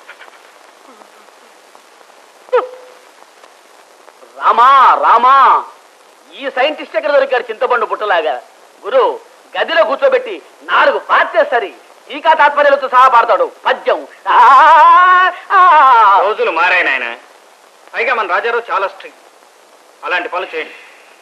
Rama Rama, ఈ సైంటిస్ట్ ఎక్కడ దొరికాడు చింతపండు పుట్టలాగా? గురు గదిలో కూర్చోబెట్టి నాలుగు పార్చేసరి ఈకా తాత్పర్యాలతో సహా పాడతాడు పద్యం. రోజులు మారాయి నాయన. పైగా మన రాజారావు చాలా స్ట్రిక్ట్. అలాంటి పనులు చేయండి.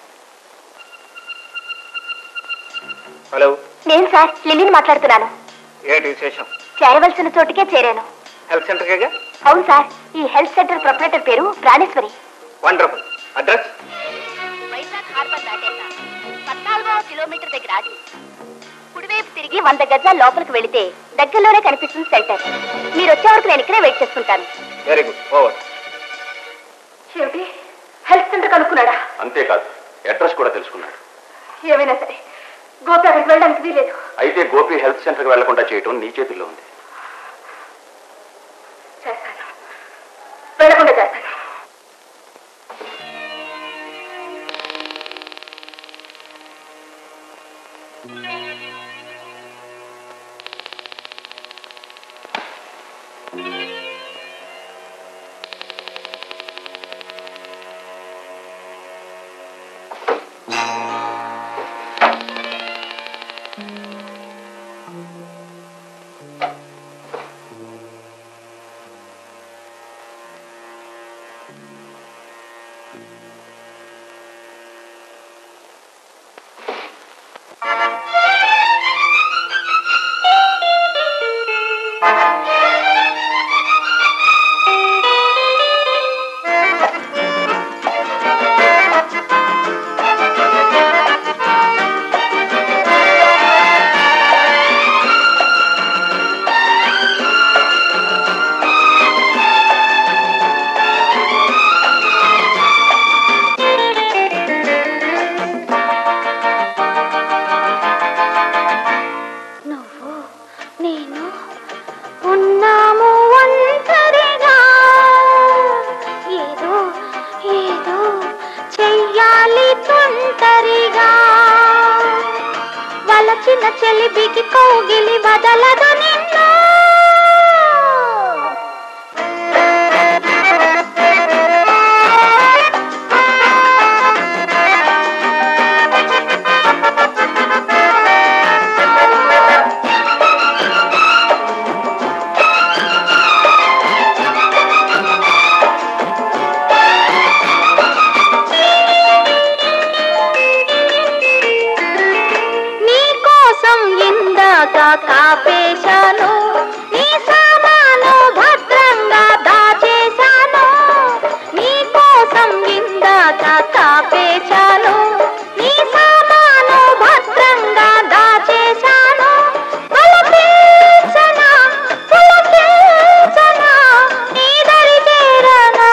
హలో, నేను సార్ లిలీని మాట్లాడుతున్నాను. ఏంటి విశేషం? చేరవలసిన చోటుకే చేరాను. హెల్త్ సెంటర్కేగా? అవును సార్, ఈ హెల్త్ సెంటర్ ప్రొపరేటర్ పేరు ప్రాణేశ్వరి. వండర్ఫుల్. అడ్రస్? వైజాగ్ హార్బర్ దాటేసా పద్నాలుగో కిలోమీటర్ దగ్గర ఆగి కుడివైపు తిరిగి వంద గజాల లోపలికి వెళితే దగ్గరలోనే కనిపిస్తుంది సెంటర్. మీరు వచ్చే వరకు నేను ఇక్కడే వెయిట్ చేసుకుంటాను. Very good. ఓవర్. ఏమిటి, హెల్త్ సెంటర్ కనుక్కున్నాడా? అంతేకాదు, అడ్రస్ కూడా తెలుసుకున్నాడు. ఏమైనా సరే గోపి అక్కడికి వెళ్ళడానికి వీలేదు. అయితే గోపి హెల్త్ సెంటర్కి వెళ్లకుండా చేయటం నీ చేతుల్లో ఉంది. చేస్తాను, వెళ్ళకుండా చేస్తాను. చిన్న చెలిబికి కౌగిలి వదలదు నిన్ను. కాపేశాను నీ సామాను భద్రంగా దాచేశాను, నీ కోసం ఇందాక కాపేశాను నీ సామాను భద్రంగా దాచేశాను. పులకించనా పులకించనా నీ దరి చేరనా,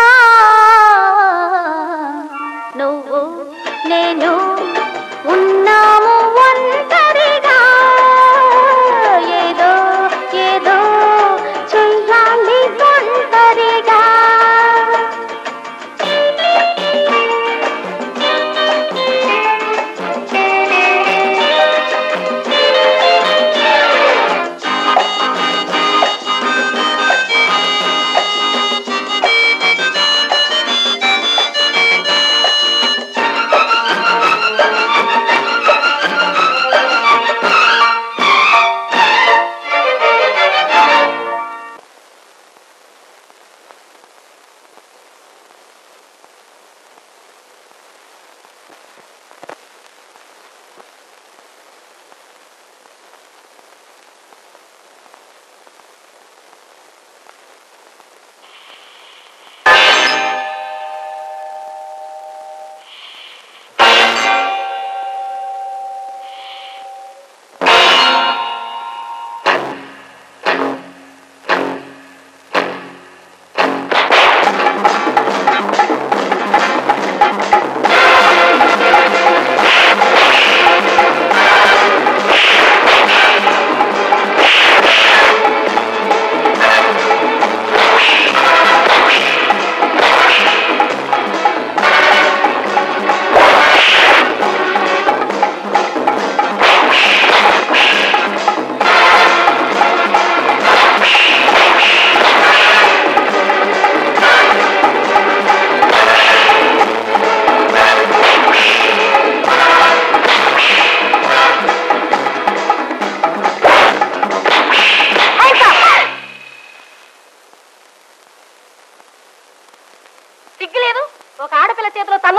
నువ్వు నేను ఉన్నాము ఒంటరిగా, ఏదో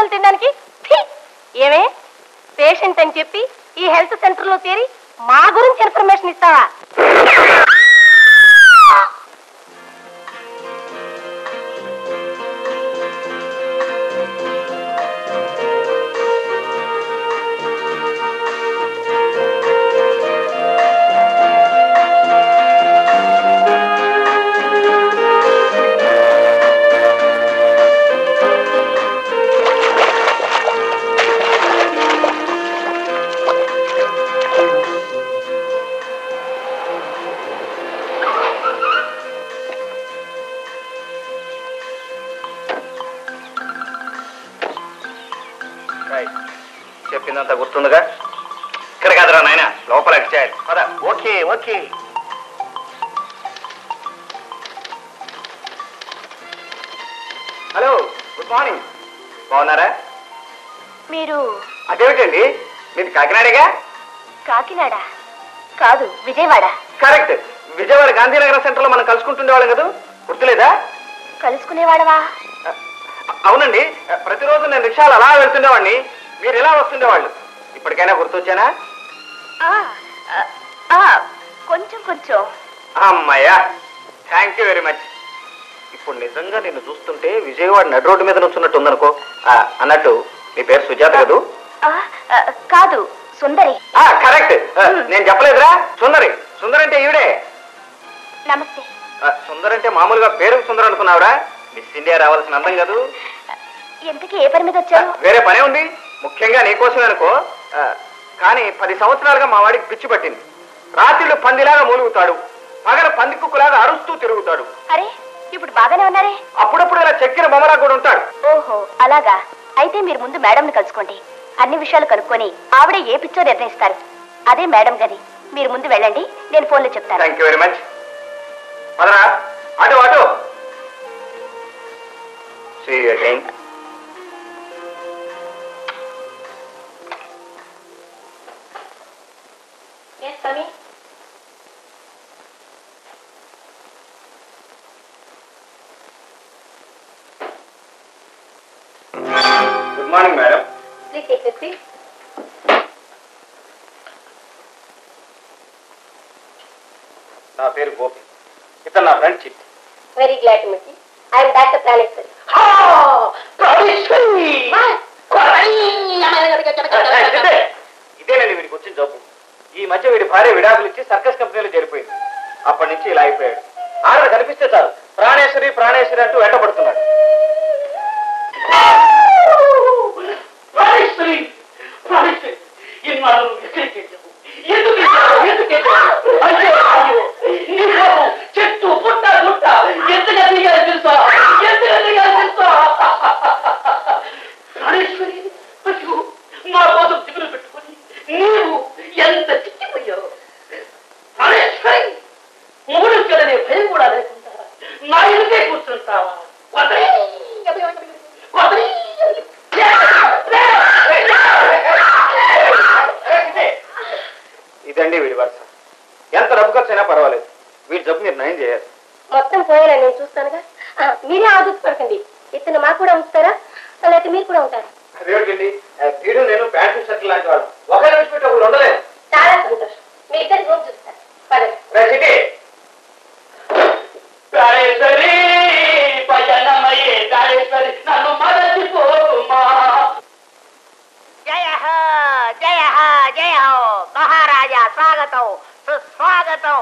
అన్నం తినడానికి ఏమే పేషెంట్ అని చెప్పి ఈ హెల్త్ సెంటర్ లో చేరి మా గురించి ఇన్ఫర్మేషన్ ఇస్తావా? చెప్పిందంతా గుర్తుందిగా? ఇక్కడ కాదురా నాయన, లోపలికి చేయాలి. పదా. Okay okay. Hello, good morning. బాగున్నారా? మీరు అదేమిటండి, మీది కాకినాడేగా? కాకినాడ కాదు, విజయవాడ. కరెక్ట్. విజయవాడ గాంధీనగర్ సెంటర్ లో మనం కలుసుకుంటుండేవాళ్ళం కదా, గుర్తులేదా? కలుసుకునేవాడవా? అవునండి, ప్రతిరోజు నేను రిక్షాలు అలా వెళ్తుండేవాడిని, మీరు ఇలా వస్తుండేవాళ్ళు. ఇప్పటికైనా గుర్తొచ్చానా? కొంచెం కొంచెం. అమ్మాయ్యా, థ్యాంక్ యూ వెరీ మచ్. ఇప్పుడు నిజంగా నిన్ను చూస్తుంటే విజయవాడ నడి రోడ్డు మీద నుంచున్నట్టు ఉందనుకో. అన్నట్టు నీ పేరు సుజాత కదూ? కాదు, సుందరి. కరెక్ట్, నేను చెప్పలేదురా? సుందరి. సుందరి అంటే ఈవిడే. నమస్తే. సుందర్ అంటే మామూలుగా పేరు సుందర్ అనుకున్నావురా? మిస్ ఇండియా రావాల్సిన అందం కదూ. ఎంతకీ ఏ పని మీద వచ్చారు? వేరే పనే ఉంది, ముఖ్యంగా నీకోసమే అనుకో. కానీ పది సంవత్సరాలుగా మా వాడికి పిచ్చి పట్టింది. రాత్రిళ్ళు పందిలాగా మూలుగుతాడు, పగల పంది కుక్కులాగా అరుస్తూ తిరుగుతాడు. అరే, ఇప్పుడు బాగానే ఉన్నారే? అప్పుడప్పుడు ఇలా చెక్కిన బొమ్మలా కూడా ఉంటాడు. ఓహో, అలాగా. అయితే మీరు ముందు మేడంని కలుసుకోండి. అన్ని విషయాలు కనుక్కొని ఆవిడ ఏ పిచ్చో నిర్ణయిస్తారు. అదే మేడం గది. మీరు ముందు వెళ్ళండి, నేను ఫోన్లో చెప్తాను. Thank you very much. పదరా, అటు అటు. See you again. Yes, Swami. Good morning, madam. Please take the seat. నా పేరు గోపి, ఇతను నా ఫ్రెండ్ చిట్టి. Very glad to meet you. I am Doctor Praneshwari. ఇదేనండి వీడికి వచ్చిన జబ్బు. ఈ మధ్య వీడి భార్య విడాకులు ఇచ్చి సర్కస్ కంపెనీలో చేరిపోయింది. అప్పటి నుంచి ఇలా అయిపోయాడు. ఆడ కనిపిస్తే చాలు ప్రాణేశ్వరి ప్రాణేశ్వరి అంటూ వెంటబడుతున్నాడు. చెట్టు పుట్ట గుట్ట ఎందుకని తెలుసా? ఎందుకని తెలుసా? ప్రాణేశ్వరి, మా కోసం దిగులు పెట్టుకొని నీవు ఎంత చిక్కిపోయావు. ప్రాణేశ్వరి, మూడు కలనే భయం కూడా లేకుండా నా ఎదుటే కూర్చుంటావా? ఇదండి వీడి వరుస. ఎంత డబ్బు ఖర్చు అయినా పర్వాలేదు, వీడి జబ్బు మీరు నయం చేయాలి. మొత్తం పోయేలా నేను చూస్తానుగా. మీరే ఆదుపడకండి. ఇతను మాకు కూడా ఉంచుతారా, లేకపోతే మీరు కూడా ఉంటారా? అదేమిటండి, వీడు నేను ప్యాంటు షర్ట్ లాంటి వాడు, ఒకరి విడిచిపెట్టి ఒకరు ఉండలేదు. చాలా సంతోషం. మీ ఇద్దరు రూమ్ చూస్తారు. పదండి. ప్రాణేశ్వరి, భజనమయ్యే ప్రాణేశ్వరి, నన్ను మరచిపోకుమా. జయ హో, జయ హో, జయ హో మహారాజా, స్వాగతం సుస్వాగతం.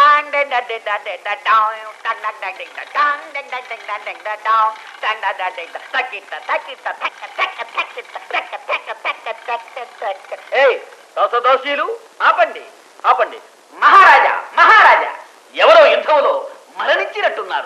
దోషదోషీలు ఆపండి, ఆపండి. మహారాజా, మహారాజా, ఎవరో యుద్ధంలో మరణించినట్టున్నారు.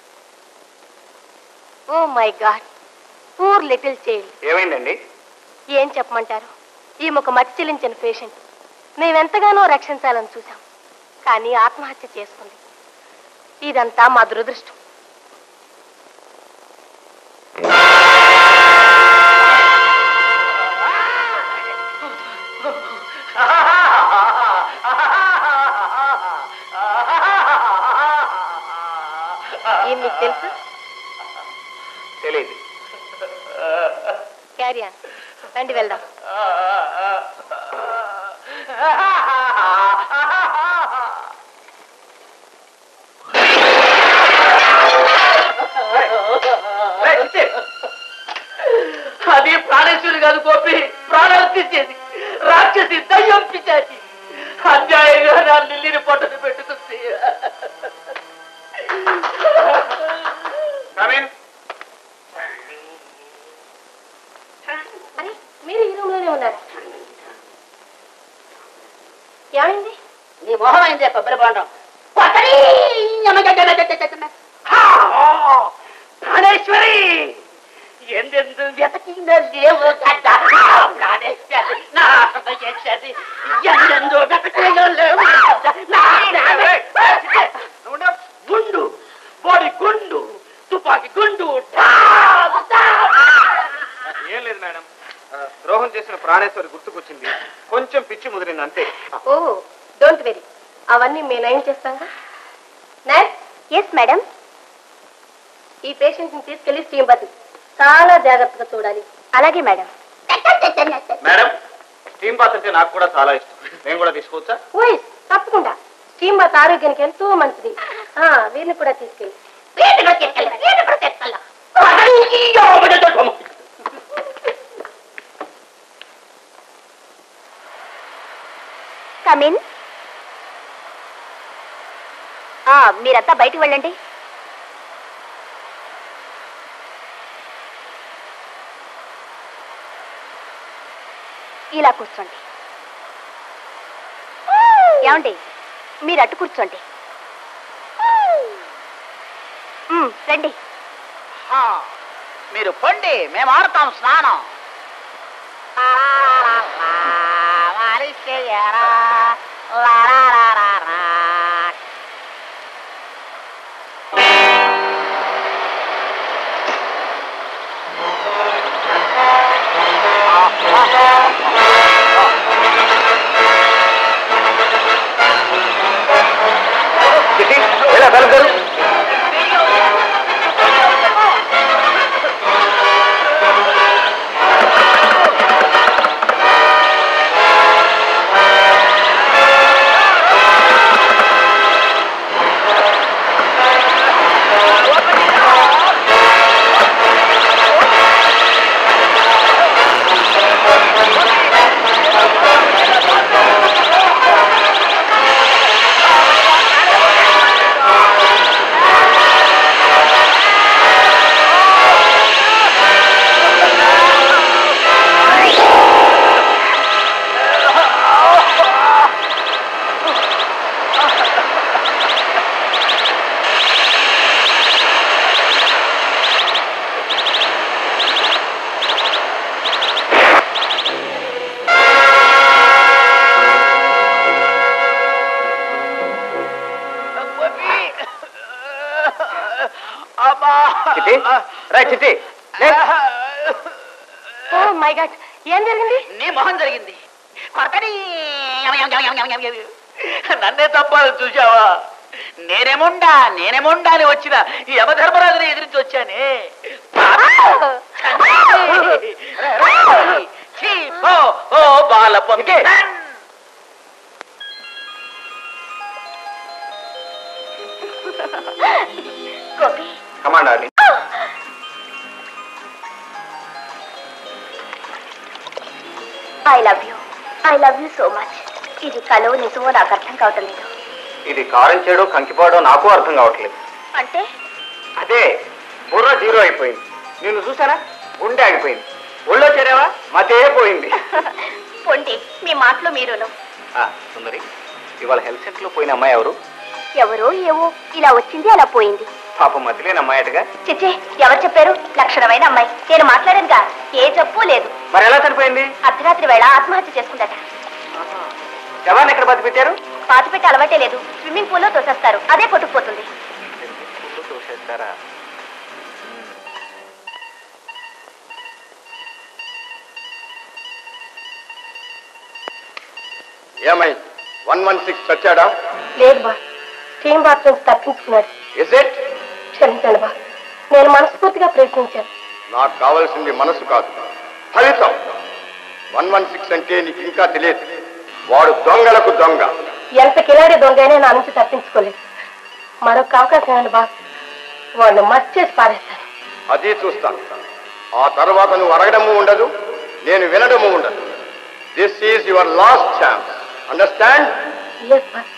Oh my God, poor little child. ఏమైందండి? ఏం చెప్పమంటారు? ఈమె ఒక మతి చెల్లించిన పేషెంట్. మేమెంతగానో రక్షించాలని చూసాం, కానీ ఆత్మహత్య చేసుకుంది. ఇదంతా మా దురదృష్టం. ఏం మీకు తెలుసు? తెలియదు. క్యారీ ఆన్ రండి వెళ్దాం. అది ప్రాణేశ్వరి కాదు గోపి, ప్రాణాలు తీసేది రాక్షసి, దయ్యం, పిశాచి. అన్యాయంగా నా లిల్లిని పట్టును పెట్టుకుంది. అరే మీరు ఈ రూమ్ లోనే ఉన్నారు. ఏమైంది? నీ మొహం అయిందే కొబ్బరి బాండం. ప్రాణేశ్వరి ఎందెందు వెతకిందో లేవు కదా ప్రాణేశ్వరి, నా చేసేది ఎందెందు వెతకిందో లేవు గుండు, బోడి గుండు, తుపాకి గుండు. ఏం లేదు మేడం, ద్రోహం చేసిన ప్రాణేశ్వరి గుర్తుకొచ్చింది, కొంచెం పిచ్చి ముదిరింది అంతే. ఓ డోంట్ వెరీ, అవన్నీ మేము నయం చేస్తాం. నైస్. Yes madam. ఈ పేషెంట్ ని తీసుకెళ్లి స్టీమ్ బతి చాలా జాగ్రత్తగా చూడాలి. అలాగే మేడం. మేడం, స్టీమ్ బాత్ అంటే నాకు కూడా చాలా ఇష్టం, నేను కూడా తీసుకోవచ్చా? ఓయ్ తప్పకుండా, స్టీమ్ బాత్ ఆరోగ్యానికి ఎంతో మంచిది. ఆ వీరిని కూడా తీసుకెళ్ళి. కమిన్. మీరంతా బయటికి వెళ్ళండి. ఇలా కూర్చోండి. ఏమండి మీరు అటు కూర్చోండి. రండి. మీరు పండి, మేము ఆడతాం స్నానం. ఎలా కలుగుతారు? ఓ మై గాడ్, ఏం జరిగింది? నీ మొహం జరిగింది. నన్నే తప్పాలని చూసావా? నేనేముండా నేనేముండా అని వచ్చిన ఈ యమధర్మరాజుని ఎదిరించి వచ్చానే. బాలపంపి కమాండాలి. I love you, I love you so much. ఇది కలో నిజమో నాకు అర్థం కావటం లేదు. ఇది కారం చేయడం కంకిపోవడం నాకు అర్థం కావట్లేదు. అంటే అదే బుర్ర జీరో అయిపోయింది. నిన్ను చూసారా, గుండె ఆగిపోయింది. ఒళ్ళో చేరావా, మతే పోయింది. పొండి మీ మాటలో మీరును. సుందరి, ఇవాళ హెల్త్ సెంటర్ లో పోయిన అమ్మాయి ఎవరు? ఎవరో ఏవో ఇలా వచ్చింది అలా పోయింది. పాపం మతిలేని అమ్మాయిటగా. చిచ్చే, ఎవరు చెప్పారు? లక్షణమైన అమ్మాయి. నేను మాట్లాడానుగా, ఏ జబ్బు లేదు. మరి ఎలా చనిపోయింది? అర్ధరాత్రి వేళ ఆత్మహత్య చేసుకుందట. జవాన్ ఎక్కడ బతి పెట్టారు? పాతి పెట్టి అలవాటే లేదు. స్విమ్మింగ్ పూల్ లో తోసేస్తారు, అదే కొట్టుకుపోతుంది. తోసేస్తారా? ఏమై వన్ వన్ సిక్స్ వచ్చాడా? లేదు బా, స్టీమ్ బాత్ నుంచి తప్పించుకున్నాడు. Is it? క్షమించండి బా, నేను మనస్ఫూర్తిగా ప్రయత్నించాను. నాకు కావాల్సింది మనసు కాదు, ఫలితం వన్ వన్ సిక్స్ అంటే నీకు ఇంకా తెలియదు. వాడు దొంగలకు దొంగ. ఎంత కిలాడి దొంగైనా నా నుంచి తప్పించుకోలేదు. మరొక అవకాశం అండి బాస్, వాడిని మర్చి చేసి పారేస్తాను. అది చూస్తాను. ఆ తర్వాత నువ్వు అడగడము ఉండదు, నేను వినడము ఉండదు. This is your last chance. Understand? Yes boss.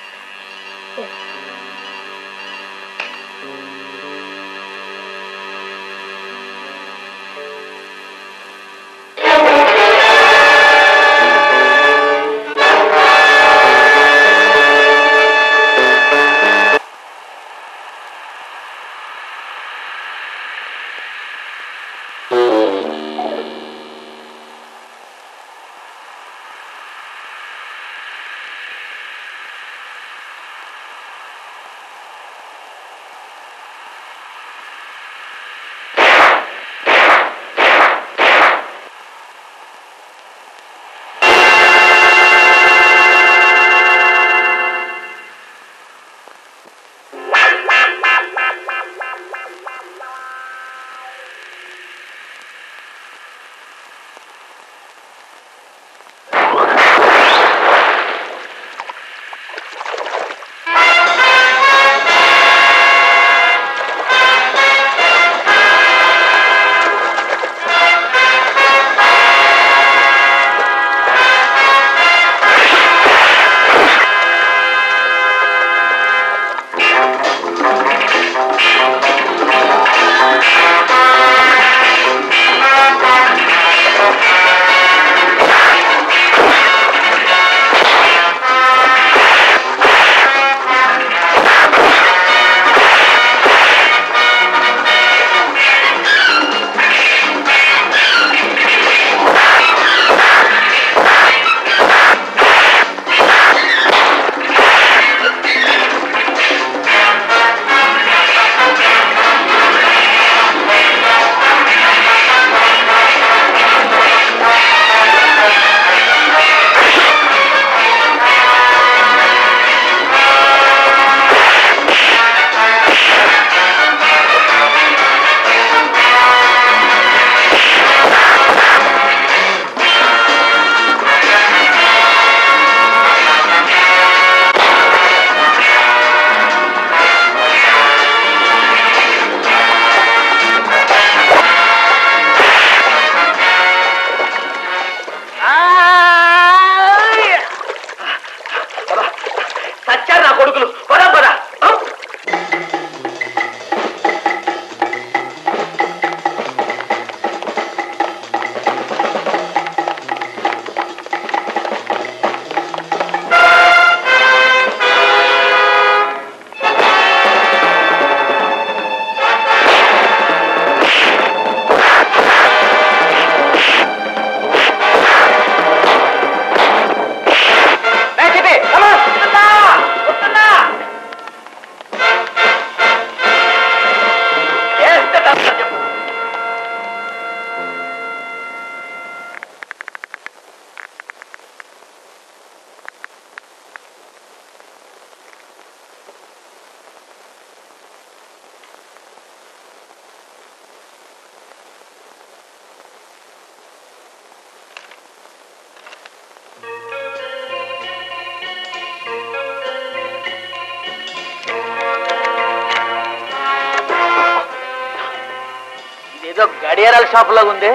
ఏదో గడియారాల షాప్ లాగా ఉందే.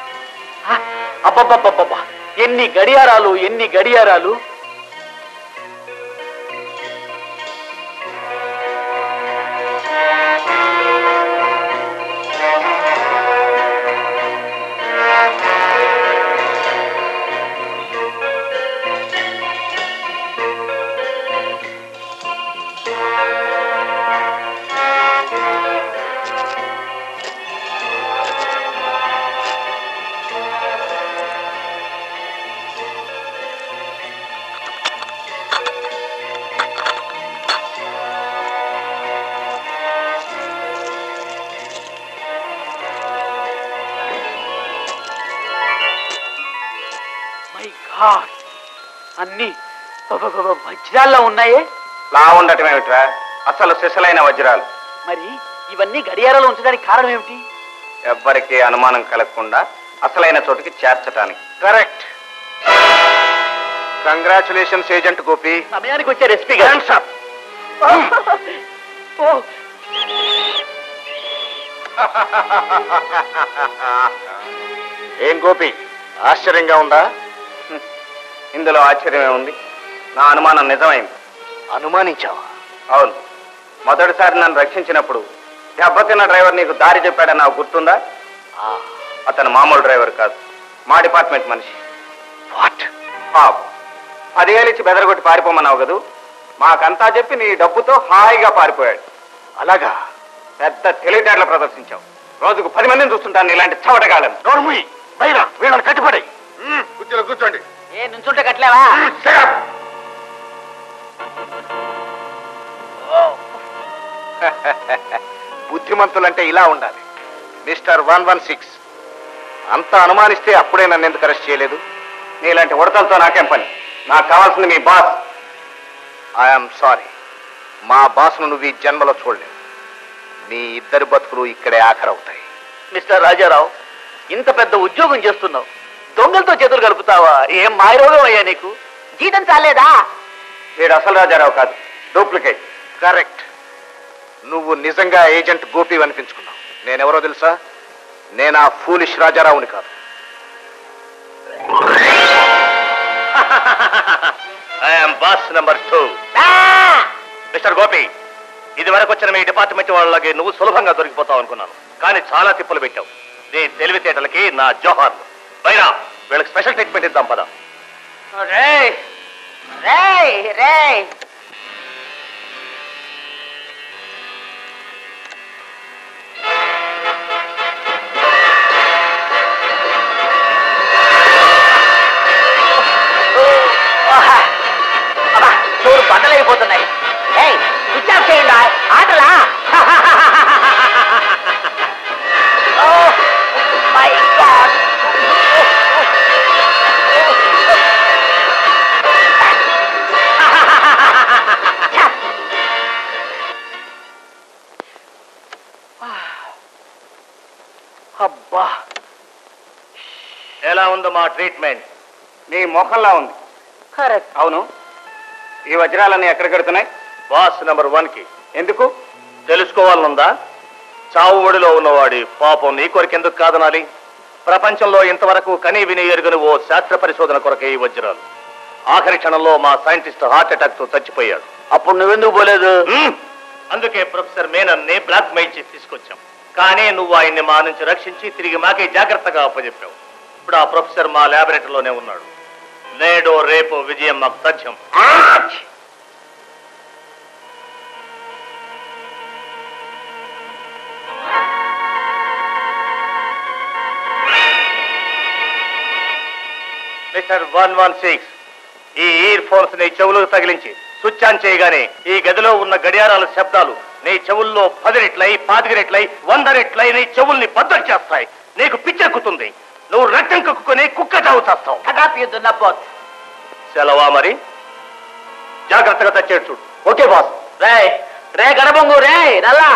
అబ్బబ్బబ్బబ్బబ్బా, ఎన్ని గడియారాలు ఎన్ని గడియారాలు. అన్ని వజ్రాల్లో ఉన్నాయే. లా ఉండటం ఏమిట్రా, అసలు సిసలైన వజ్రాలు. మరి ఇవన్నీ గడియారాలు ఉంచడానికి కారణం ఏమిటి? ఎవ్వరికీ అనుమానం కలగకుండా అసలైన చోటుకి చేర్చటానికి. కరెక్ట్. Congratulations agent Gopi. సమయానికి వచ్చారు ఎస్పీ గారు. ఏం గోపి, ఆశ్చర్యంగా ఉందా? ఇందులో ఆశ్చర్యమే ఉంది. నా అనుమానం నిజమైంది. అనుమానించావా? అవును. మొదటిసారి నన్ను రక్షించినప్పుడు దెబ్బతిన్న డ్రైవర్ నీకు దారి చెప్పాడని నాకు గుర్తుందా? అతను మామూలు డ్రైవర్ కాదు, మా డిపార్ట్మెంట్ మనిషి. వాట్? పాపం పదివేలు ఇచ్చి బెదరగొట్టి పారిపోమన్నావు కదూ, మాకంతా చెప్పి నీ డబ్బుతో హాయిగా పారిపోయాడు. అలాగా? పెద్ద తెలివితేటలు ప్రదర్శించావు. రోజుకు పది మందిని చూస్తుంటాను ఇలాంటి చవటగాలను. నోర్ముయ్, బైరా వీళ్ళని కట్టుబడి. కూర్చోండి కూర్చోండి. ఏ నుంచుంటే కట్టలేవా? బుద్ధిమంతులంటే ఇలా ఉండాలి. మిస్టర్ వన్ వన్ సిక్స్, అంత అనుమానిస్తే అప్పుడే నన్ను ఎందుకు అరెస్ట్ చేయలేదు? నీలాంటి ఉడతలతో నాకేం పని? నాకు కావాల్సింది మీ బాస్. ఐఎమ్ సారీ, మా బాస్ను నువ్వు ఈ జన్మలో చూడలేవు. నీ ఇద్దరు బతుకులు ఇక్కడే ఆఖరవుతాయి. మిస్టర్ రాజారావు, ఇంత పెద్ద ఉద్యోగం చేస్తున్నావు, దొంగలతో చేతులు కలుపుతావా? ఏం మాయరోగం అయ్యా నీకు? జీతం చాలేదా? వీడు అసలు రాజారావు కాదు, డూప్లికేట్. కరెక్ట్. నువ్వు నిజంగా ఏజెంట్ గోపి అనిపించుకున్నావు. నేనెవరో తెలుసా? నేను ఆ ఫూలిష్ రాజారావుని కాదు. I'm boss number two. Mister Gopi, ఇది వరకు వచ్చిన మీ డిపార్ట్మెంట్ వాళ్ళకి నువ్వు సులభంగా దొరికిపోతావు అనుకున్నాను, కానీ చాలా తిప్పులు పెట్టావు. నీ తెలివితేటలకి నా జోహార్లు. బైరా, వీళ్ళకి స్పెషల్ ట్రీట్మెంట్ ఇద్దాం పద. రేయ్ రేయ్ రేయ్ చూడు, బండలైపోతున్నాయి. ఏయ్, స్విచ్ ఆఫ్ చేయండి ఆటలా. మై గాడ్, అబ్బా. ఎలా ఉందో మా ట్రీట్మెంట్? నీ ముఖంలా ఉంది. కరెక్ట్. అవును, ఈ వజ్రాలన్నీ ఎక్కడ కడుతున్నాయి? బాస్ నెంబర్ వన్ కి. ఎందుకు తెలుసుకోవాలనుందా? చావు ఒడిలో ఉన్నవాడి పాపం నీ కొరకెందుకు కాదనాలి? ప్రపంచంలో ఇంతవరకు కనీ విని ఎరుగని ఓ శాస్త్ర పరిశోధన కొరకే ఈ వజ్రాలు. ఆఖరి క్షణంలో మా సైంటిస్ట్ హార్ట్ అటాక్ తో చచ్చిపోయాడు. అప్పుడు నువ్వెందుకు పోలేదు? అందుకే ప్రొఫెసర్ మేనన్ ని బ్లాక్ మెయిల్ చేసి తీసుకొచ్చాం. కానీ నువ్వు ఆయన్ని మా నుంచి రక్షించి తిరిగి మాకే జాగ్రత్తగా అప్పచెప్పావు. ఇప్పుడు ఆ ప్రొఫెసర్ మా ల్యాబొరేటరీలోనే ఉన్నాడు. నేడో రేపో విజయం మాకు తథ్యం. మిస్టర్ వన్ వన్ సిక్స్, ఈ ఇయర్ ఫోన్స్ నీ చెవులకు తగిలించి స్విచ్ ఆన్ చేయగానే ఈ గదిలో ఉన్న గడియారాల శబ్దాలు నీ చెవుల్లో పది రెట్లై, పాతిక రెట్లై, వంద రెట్లై నీ చెవుల్ని బద్దలు చేస్తాయి. నీకు పిచ్చెక్కుతుంది. నువ్వు రక్తం కక్కుని కుక్క చావు చేస్తావు. సెలవా మరి? జాగ్రత్తగా తెచ్చేడు చూడు. Okay boss. రే రే గడబొంగు, రే నల్లా.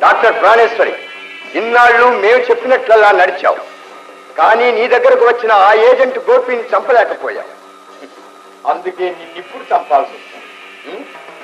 డాక్టర్ ప్రాణేశ్వరి, ఇన్నాళ్ళు మేము చెప్పినట్లలా నడిచావు. కానీ నీ దగ్గరకు వచ్చిన ఆ ఏజెంట్ గోపిని చంపలేకపోయావు. అందుకే నిన్నిప్పుడు చంపాల్సి వచ్చింది.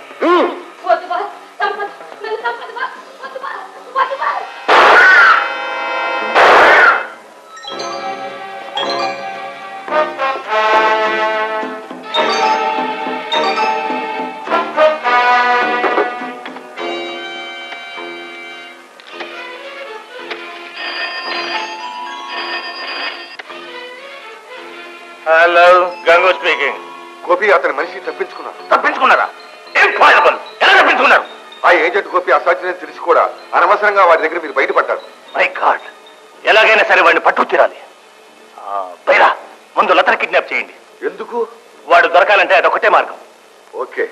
Hello, Gangu speaking. గోపి అతని మనిషి తప్పించుకున్నారు. తప్పించుకున్నారా? ఇంపాసిబుల్. ఎలా తప్పించుకున్నారు? ఆ ఏజెంట్ గోపి అసాధ్యం తెలిసి కూడా అనవసరంగా వాడి దగ్గర మీరు బయటపడ్డారు. మై గాడ్, ఎలాగైనా సరే వాడిని పట్టు తీరాలి. పైరా, ముందు లతను కిడ్నాప్ చేయండి. ఎందుకు? వాడు దొరకాలంటే అదొకటే మార్గం. Okay.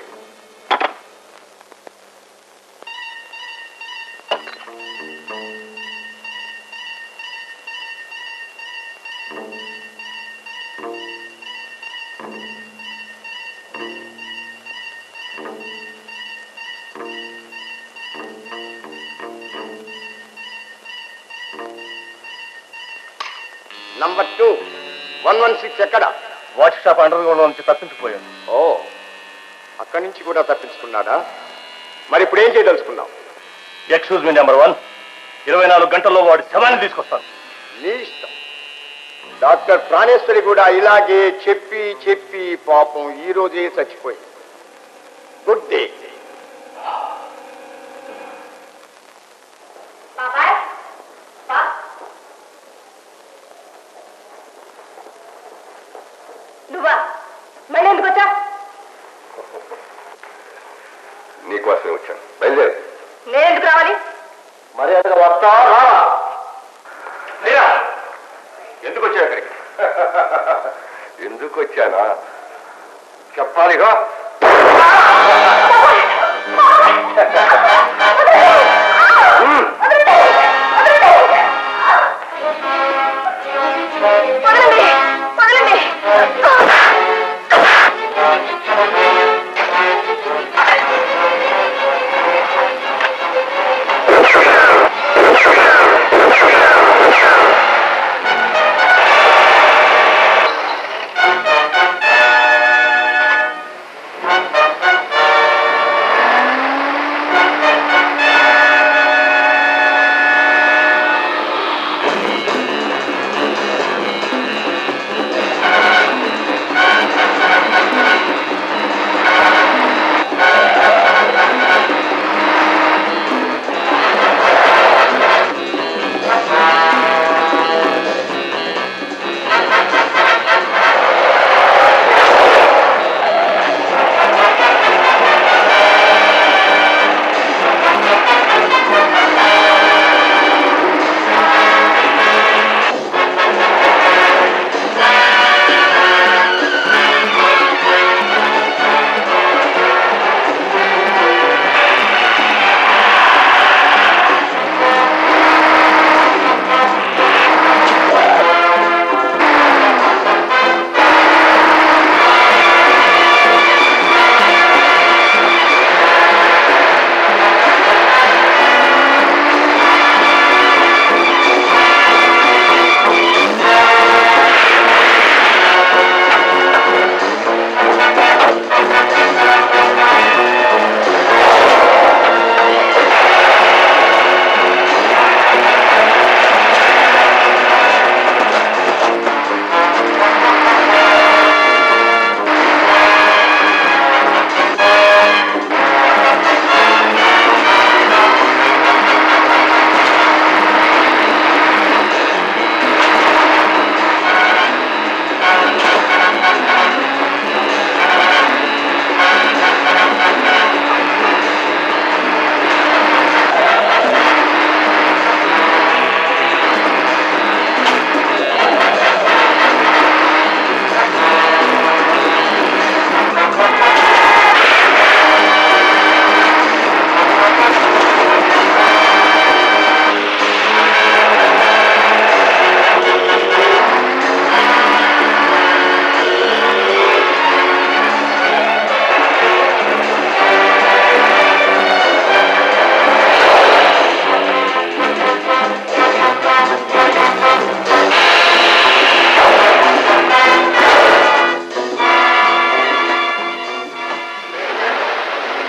Number two one one six ఎక్కడ? వాచ్ షాప్ అండర్ గ్రౌండ్ నుంచి తప్పించిపోయాడు. ఓ, అక్కడి నుంచి కూడా తప్పించుకున్నాడా? మరి ఇప్పుడు ఏం చేయదలుచుకున్నావు? ఎక్స్క్యూజ్ మీ నెంబర్ వన్, ఇరవై నాలుగు గంటల్లో వాడి శవాన్ని తీసుకొస్తాను. నీ ఇష్టం. డాక్టర్ ప్రాణేశ్వరి కూడా ఇలాగే చెప్పి చెప్పి పాపం ఈ రోజే చచ్చిపోయింది. Good day. నువ్వా? మళ్ళీ ఎందుకు వచ్చా? నీకోసమే వచ్చాను. బయలుదేరు. నేను ఎందుకు రావాలి? మరి అతను వస్తావా? లేరా? ఎందుకు వచ్చా అక్కడికి? ఎందుకు వచ్చానా చెప్పాలిగా.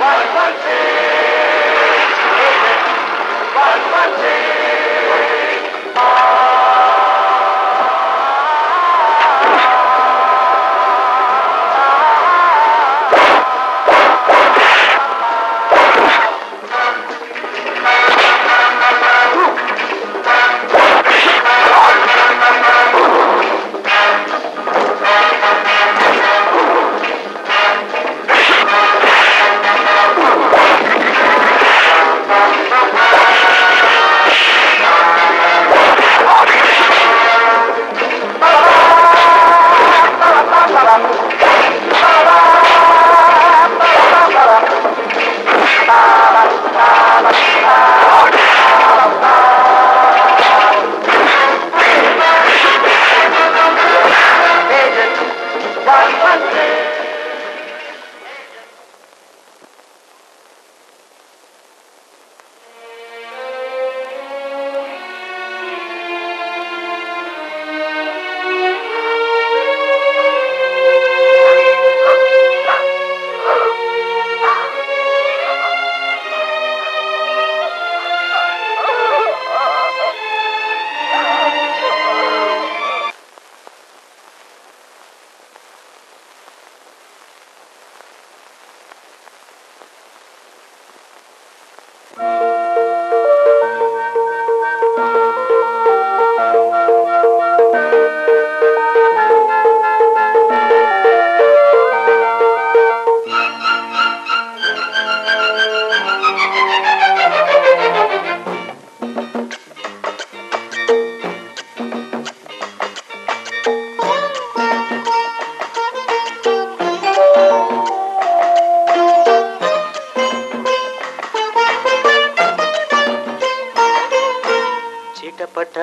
చిటపట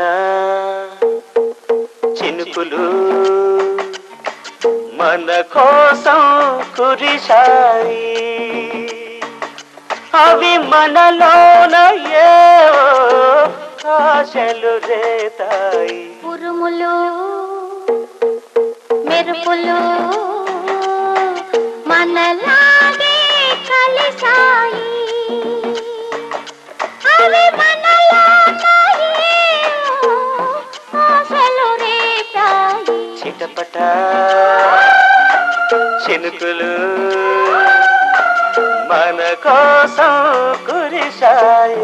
చినుకులు మన కోసం కురిశాయి, అవి మనలోన ఏవో ఆశలు రేతాయి. ఉరుములు మెరుపులు మనలాగే కలిశాయి, అవి మనలోన ఏవో ఆశలు రేతాయి. చిటపట చినుకులు మన కోసం కురిశాయి.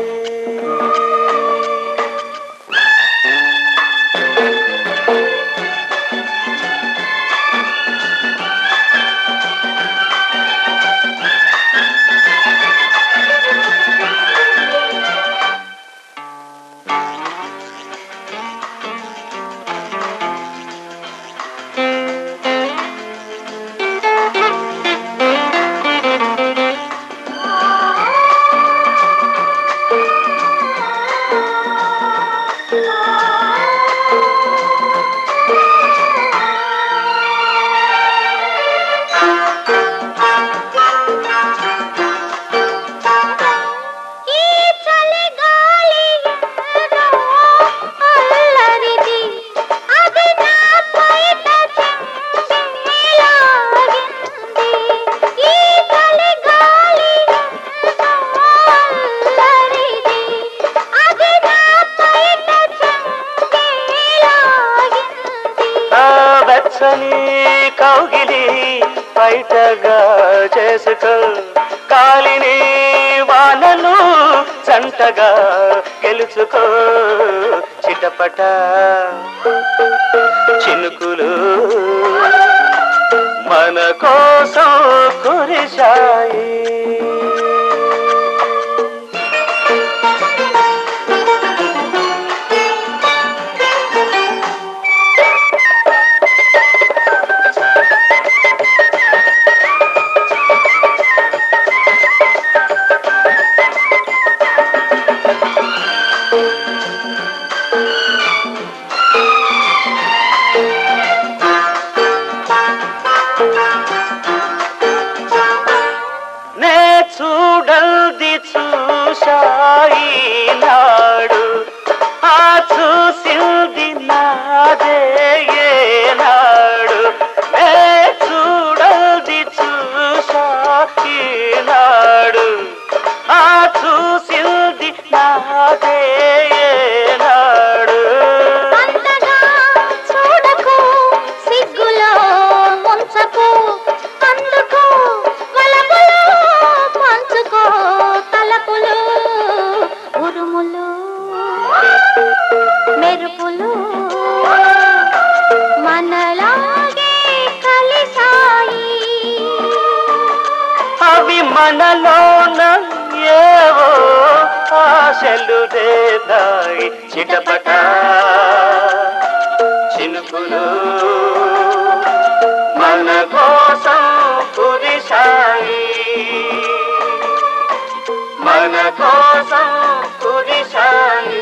కౌగిలి బయటగా చేసుకో, కాలిని వానను జంటగా గెలుచుకో. చిటపట చినుకులు మన కోసం కురిశాయి. చూడల్ది చూశాయి నాడు, ఆ చూసింది నాదే ఏనాడు. నే చూడల్ది చూశాయి నాడు, చూసింది నాదే నాడు అంతగా చూడకు సిగ్గులో ముంచకు అందుకు వలపులు పంచుకో తలపులు ఉరుములు మెరుపులు మనలాగే కలిసాయి అవి మనలోన ఏవో ఆశలు రేదాయి చిటపట చినుకులు మన కోసం కురిశాయి మన కోసం కురిశాయి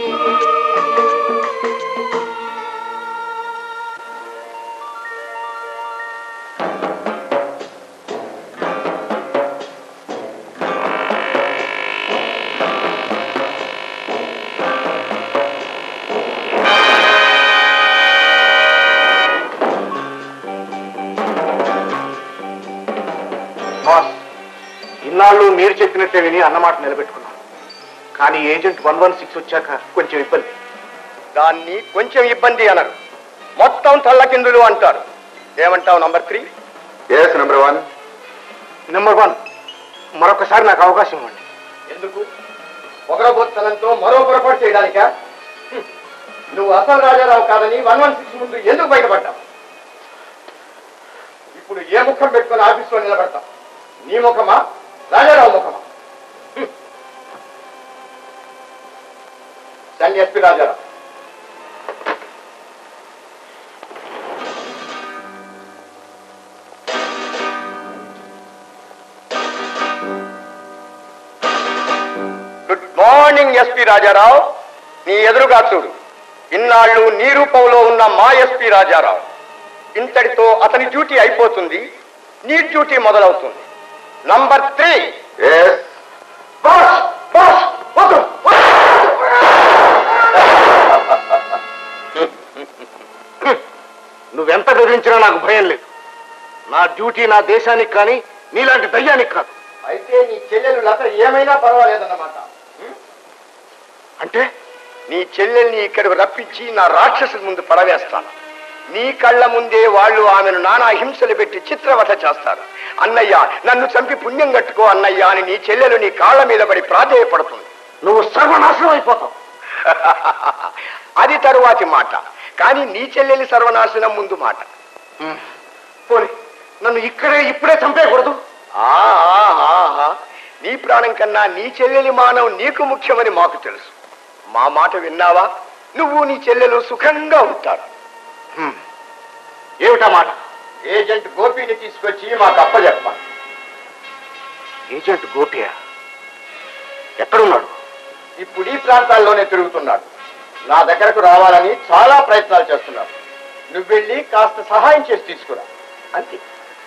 ఇన్నాళ్ళు మీరు చెప్పినట్టే విని అన్నమాట నిలబెట్టుకున్నాం. కానీ ఏజెంట్ వన్ వన్ సిక్స్ వచ్చాక కొంచెం ఇబ్బంది. దాన్ని కొంచెం ఇబ్బంది అనరు, మొత్తం తల్లకిందులు అంటారు. ఏమంటావు number three? Yes number one. Number one, మరొకసారి నాకు అవకాశం ఇవ్వండి. ఎందుకు? పొగరబోత్తనంతో మరో పొరపాటు చేయడానికా? నువ్వు అసలు రాజారావు కాదని వన్ వన్ సిక్స్ ముందు ఎందుకు బయటపడ్డావు? ఇప్పుడు ఏ ముఖం పెట్టుకుని ఆఫీసులో నిలబడతావు? నీ ముఖమా రాజారావు ముఖమా? సండి SP Rajarao. Good morning SP Rajarao. నీ ఎదురుగా చూడు. ఇన్నాళ్ళు నీ రూపంలో ఉన్న మా ఎస్పీ రాజారావు. ఇంతటితో అతని డ్యూటీ అయిపోతుంది, నీ డ్యూటీ మొదలవుతుంది. Number three. నువ్వెంత బెదిరించినా నాకు భయం లేదు. నా డ్యూటీ నా దేశానికి కానీ నీలాంటి దయ్యానికి కాదు. అయితే నీ చెల్లెలు లత ఏమైనా పర్వాలేదన్నమాట. అంటే నీ చెల్లెల్ని ఇక్కడికి రప్పించి నా రాక్షసుల ముందు పడవేస్తాను. నీ కళ్ళ ముందే వాళ్ళు ఆమెను నానా హింసలు పెట్టి చిత్రవధ చేస్తారు. అన్నయ్య, నన్ను చంపి పుణ్యం కట్టుకో అన్నయ్య అని నీ చెల్లెలు నీ కాళ్ళ మీద పడి ప్రాధేయపడుతుంది. నువ్వు సర్వనాశనం అయిపోతావు. అది తరువాతి మాట. కానీ నీ చెల్లెలి సర్వనాశనం ముందు మాట. పోనీ నన్ను ఇక్కడే ఇప్పుడే చంపేయకూడదు. ఆహా, నీ ప్రాణం కన్నా నీ చెల్లెలి మానవం నీకు ముఖ్యమని మాకు తెలుసు. మా మాట విన్నావా? నువ్వు నీ చెల్లెలు సుఖంగా ఉంటారు. ఏమిటా మాట? ఏజెంట్ గోపిని తీసుకొచ్చి మాకు అప్పచెప్పాలి. ఏజెంట్ గోపియా? ఎక్కడున్నాడు? ఇప్పుడు ఈ ప్రాంతాల్లోనే తిరుగుతున్నాడు. నా దగ్గరకు రావాలని చాలా ప్రయత్నాలు చేస్తున్నాడు. నువ్వు వెళ్ళి కాస్త సహాయం చేసి తీసుకురా, అంతే.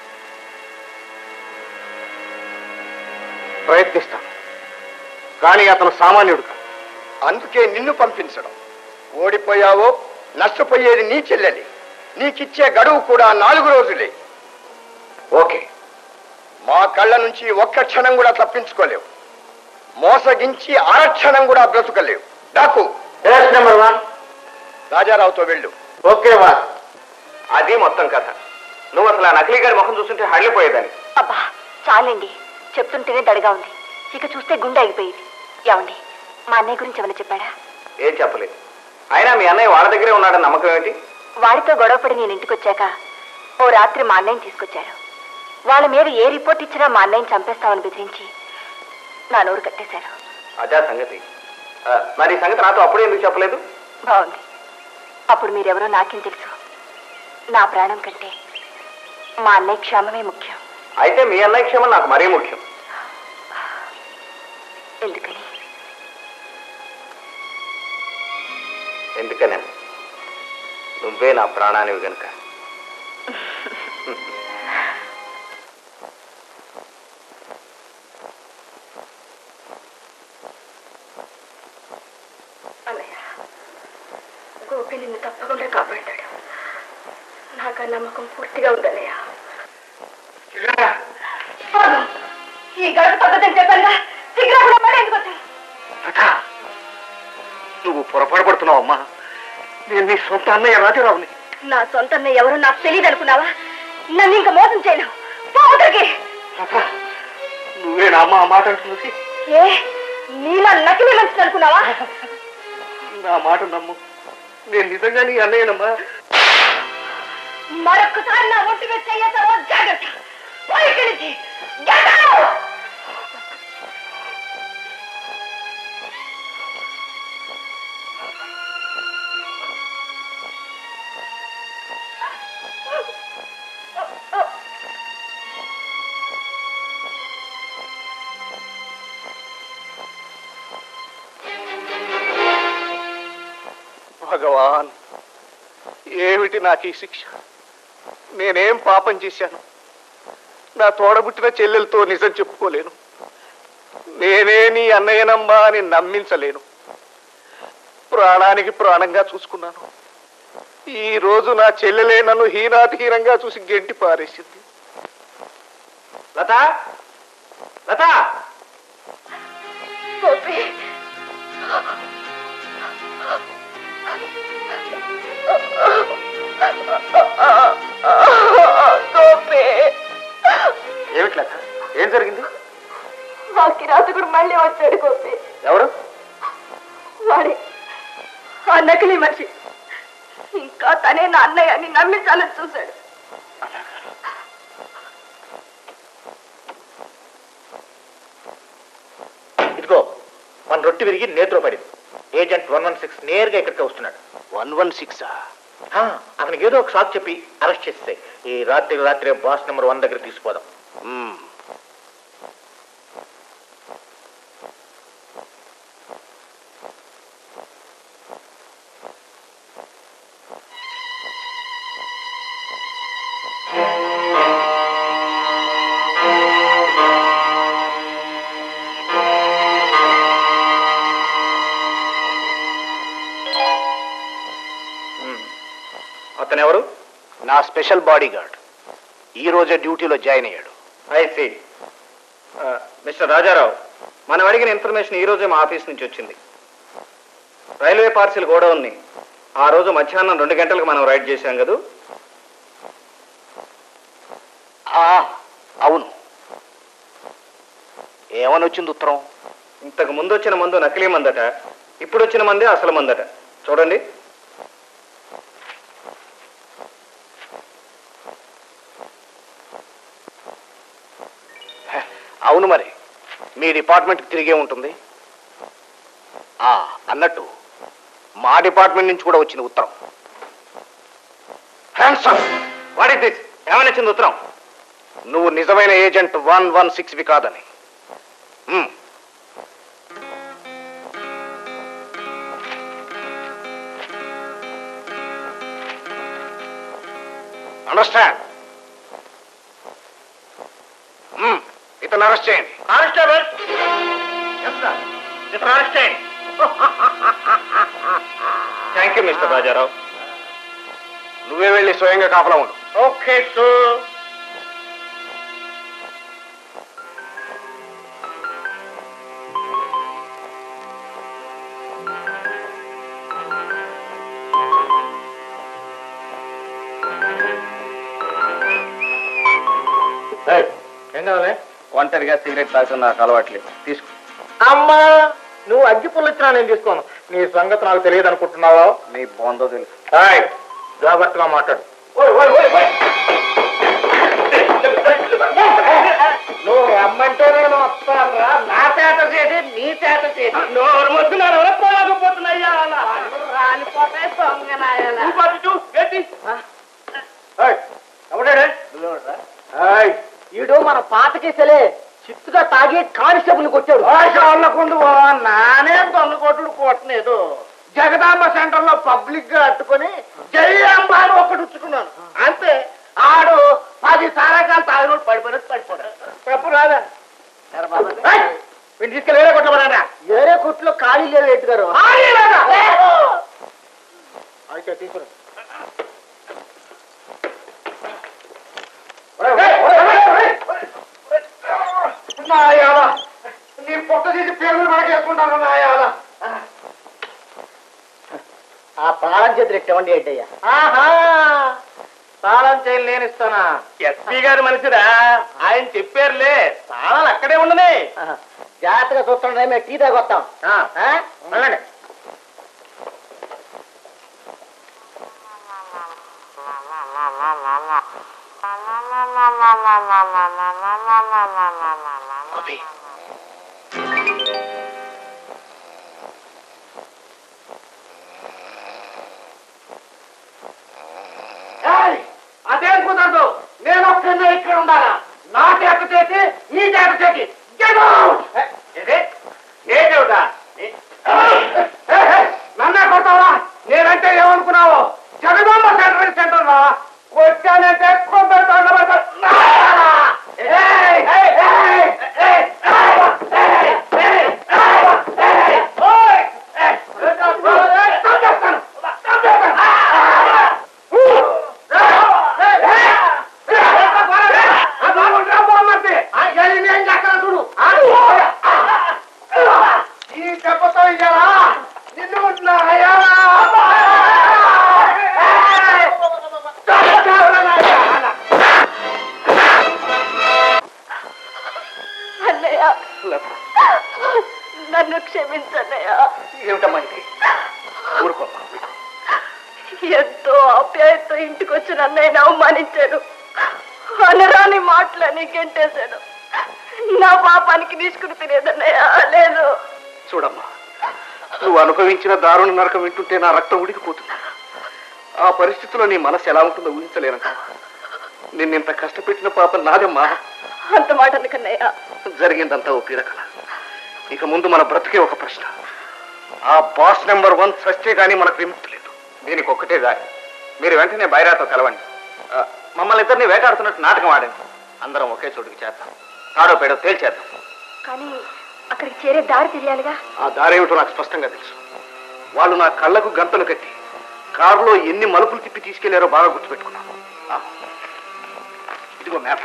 ప్రయత్నిస్తాను, కానీ అతను సామాన్యుడు కాదు. అందుకే నిన్ను పంపించడం. ఓడిపోయావో నష్టపోయేది నీ చెల్లెలి. నీకిచ్చే గడువు కూడా నాలుగు రోజులే. ఓకే. మా కళ్ళ నుంచి ఒక్క క్షణం కూడా తప్పించుకోలేవు. మోసగించి అరక్షణం కూడా బ్రతుకలేవు. డాకు నెంబర్ వన్. రాజారావుతో వెళ్ళు. ఓకే వా. అది మొత్తం కథ. నువ్వు అసలు ఆ నకిలీ గారి ముఖం చూస్తుంటే హళ్ళిపోయేదాన్ని. అబ్బా చాలండి, చెప్తుంటేనే దడిగా ఉంది. ఇక చూస్తే గుండె అయిపోయింది. ఏమండి, మా అన్నయ్య గురించి ఏమైనా చెప్పాడా? ఏం చెప్పలేదు. అయినా మీ అన్నయ్య వాళ్ళ దగ్గరే ఉన్నాడని నమ్మకం ఏంటి? వాడితో గొడవపడి నేను ఇంటికి వచ్చాక ఓ రాత్రి మా అన్నయ్యని తీసుకొచ్చారు. వాళ్ళ మీద ఏ రిపోర్ట్ ఇచ్చినా మా అన్నయ్యని చంపేస్తామని బెదిరించి నా నోరు కట్టేశారు. అదే సంగతి. మరి సంగతి నాతో అప్పుడే ఎందుకు చెప్పలేదు? బాగుంది. అప్పుడు మీరెవరో నాకేం తెలుసు. నా ప్రాణం కంటే మా అన్నయ్య క్షేమమే ముఖ్యం. అయితే మీ అన్నయ్య క్షేమం నాకు మరీ ముఖ్యం. ఎందుకని? ఎందుకనే? నువ్వే నా ప్రాణానివి గనుక. అన్నయ్య, గోపి నిన్ను తప్పకుండా కాపాడాడు. నాకు ఆ నమ్మకం పూర్తిగా ఉందన్నయ్య. ఈ గడుపు పద్ధతి చెప్పాను. ఎందుకు వచ్చావు? నువ్వు పొరపాటు పడుతున్నావు అమ్మా. నేను నీ సొంత అన్నయ్య రాజారావుని. నా సొంత అన్నయ్య ఎవరు నాకు తెలియదు అనుకున్నావా? నన్ను ఇంకా మోసం చేయలేవు. పోతరికి నువ్వే నా అమ్మ ఆ మాట అంటున్నది. ఏ నీలా నకిలీ మనిషి అనుకున్నావా? నా మాట నమ్ము, నేను నిజంగా నీ అన్నయ్యనమ్మా. మరొక్కసారి నా ఒంటి మీద చెయ్యతావో జాగ్రత్త. పైకి నుంచి భగవాన్, ఏమిటి నాకు ఈ శిక్ష? నేనేం పాపం చేశాను? నా తోడబుట్టిన చెల్లెలతో నిజం చెప్పుకోలేను. నేనే నీ అన్నయ్యనమ్మా అని నమ్మించలేను. ప్రాణానికి ప్రాణంగా చూసుకున్నాను. ఈ రోజు నా చెల్లెలే నన్ను హీనాతిహీనంగా చూసి గెంటి పారేసింది. లత, లత, ఏమిటి లత? ఏం జరిగింది? ఆ కిరాతకుడు మళ్ళీ వచ్చాడు గోపి. ఎవరు? వాడే ఆ నకిలీ మనిషి. ఇంకా తనే నా అన్నయ్య అని నమ్మించాలని చూశాడు. ఇదిగో మన రొట్టి విరిగి నేత్రో పడింది. ఏజెంట్ వన్ వన్ సిక్స్ నేరుగా ఇక్కడికి వస్తున్నాడు. వన్ వన్ సిక్సా? అతనికి ఏదో ఒక షాక్ చెప్పి అరెస్ట్ చేస్తే ఈ రాత్రి రాత్రి బాస్ నెంబర్ వన్ దగ్గర తీసుకుపోదాం. అతను ఎవరు? నా స్పెషల్ బాడీ గార్డ్. ఈ రోజే డ్యూటీలో జాయిన్ అయ్యాడు. I see. మిస్టర్ రాజారావు, మనం అడిగిన ఇన్ఫర్మేషన్ ఈ రోజే మా ఆఫీస్ నుంచి వచ్చింది. రైల్వే పార్సిల్ గోడౌన్ని ఆ రోజు మధ్యాహ్నం రెండు గంటలకు మనం రైడ్ చేశాం కదా? అవును. ఏమని వచ్చింది ఉత్తరం? ఇంతకు ముందు వచ్చిన మందు నకిలీ మందట, ఇప్పుడు వచ్చిన మందే అసలు మందట. చూడండి. అవును, మరి మీ డిపార్ట్మెంట్కి తిరిగే ఉంటుంది. అన్నట్టు మా డిపార్ట్మెంట్ నుంచి కూడా వచ్చిన ఉత్తరం. What is this? ఏమని వచ్చింది ఉత్తరం? నువ్వు నిజమైన ఏజెంట్ వన్ వన్ సిక్స్ వి కాదని. అండర్స్టాండ్? ఇతను అరెస్ట్ చేయండి. కానిస్టేబుల్, అరెస్ట్ చేయండి. Thank you mister Rajarao. నువ్వే వెళ్ళి స్వయంగా కాపలా ఉండు. Okay sir. ఏం కావాలి? ఒంటరిగా సిగరెట్ తాగుతున్న నాకు అలవాట్లేదు. తీసుకో. అమ్మా, నువ్వు అగ్గి పుల్ల ఇచ్చినా నేను తీసుకోను. నీ సంగతి నాకు తెలియదు అనుకుంటున్నావా? నీ బాగుందో తెలుసు. జాగ్రత్తగా మాట్లాడు. నువ్వు రమ్మంటే నేను వస్తాను. నా చేత చేసి నీ చేత చేసి నోరు మొత్తున్నారు. పోలేకపోతున్నాయ్యా, రాలిపోతాయి దొంగనాయాలా. ఈడు మన పాత కేసలే చిత్తుగా తాగి కానిస్టేబుల్ కొట్టాడు. నానే దొంగ కొట్టుడు కొట్టలేదు. జగదాంబ సెంటర్ లో పబ్లిక్ గా అట్టుకుని జై అంబ అని ఒక్కటి ఉచ్చుకున్నాను అంతే. ఆడు పది సారాకాలు తాగినోడు పడిపోయినట్టు పడిపోయాడు. తప్పు రాదా? వీళ్ళు తీసుకెళ్ళి వేరే కొట్టమన్నారా? వేరే కొట్లో ఖాళీ లేదు ఎట్టుగారు. అయితే తీసుకురా. నీ పొట్ట తీసి పేర్లు మనకేసుకుంటాను నాయాల. ఆ తాళం చేతులు ఎట్టవండి ఏంటయ్యా? ఆహా తాళం చేయలు నేను ఇస్తానా? ఎస్పీ గారి మనిషిరా, ఆయన చెప్పారులే, తాళాలు అక్కడే ఉండనే. జాగ్రత్తగా చూస్తుండే మేము టీ తాగొస్తాం. వెళ్ళండి. అదేం కుదరదు. నేను ఒక్కనే ఇక్కడ ఉండాలా? నా చేత చేసి నీ చేత చేసి నన్నే కొడతావా? నేనంటే ఏమనుకున్నావు? జగదాంబ సెంటర్ సెంటర్ రా. వచ్చానంటే కొందరు ఈ దెబ్బతో ఇయ్యాలా నిన్ను అన్నయ్య, నన్ను క్షమించన్నయ్య. ఏమిటమ్మా ఇది? ఊరుకో. ఎంతో ఆప్యాయతో ఇంటికి వచ్చిన అన్నయ్యని అవమానించాను. అనరాని మాటలని గెంటేశాను. నా పాపానికి తీసుకుని తినేదన్నయ్య లేదు. చూడమ్మా, నువ్వు అనుభవించిన దారుణ నరకం వింటుంటే నా రక్తం ఉడికిపోతుంది. ఆ పరిస్థితిలో నీ మనసు ఎలా ఉంటుందో ఊహించలేనంట. నిన్నింత కష్టపెట్టిన పాపం నాదమ్మా. అంత మాట అందుకన్నయ్య. జరిగిందంతా ఓ పీడకల. ఇక ముందు మన బ్రతికే ఒక ప్రశ్న. ఆ బాస్ నెంబర్ వన్ సస్తే కానీ మనకు విముక్తి లేదు. దీనికి ఒక్కటే దారి. మీరు వెంటనే బైరాతో కలవండి. మమ్మల్ని ఇద్దరిని వేటాడుతున్నట్టు నాటకం ఆడండి. అందరం ఒకే చోటుకి చేద్దాం. తాడో పేడో తేల్చేద్దాం. కానీ అక్కడికి చేరే దారి తెలియాలిగా. ఆ దారి ఏమిటో నాకు స్పష్టంగా తెలుసు. వాళ్ళు నా కళ్ళకు గంతలు కట్టి కారులో ఎన్ని మలుపులు తిప్పి తీసుకెళ్లారో బాగా గుర్తుపెట్టుకున్నాను. ఇదిగో మ్యాప్.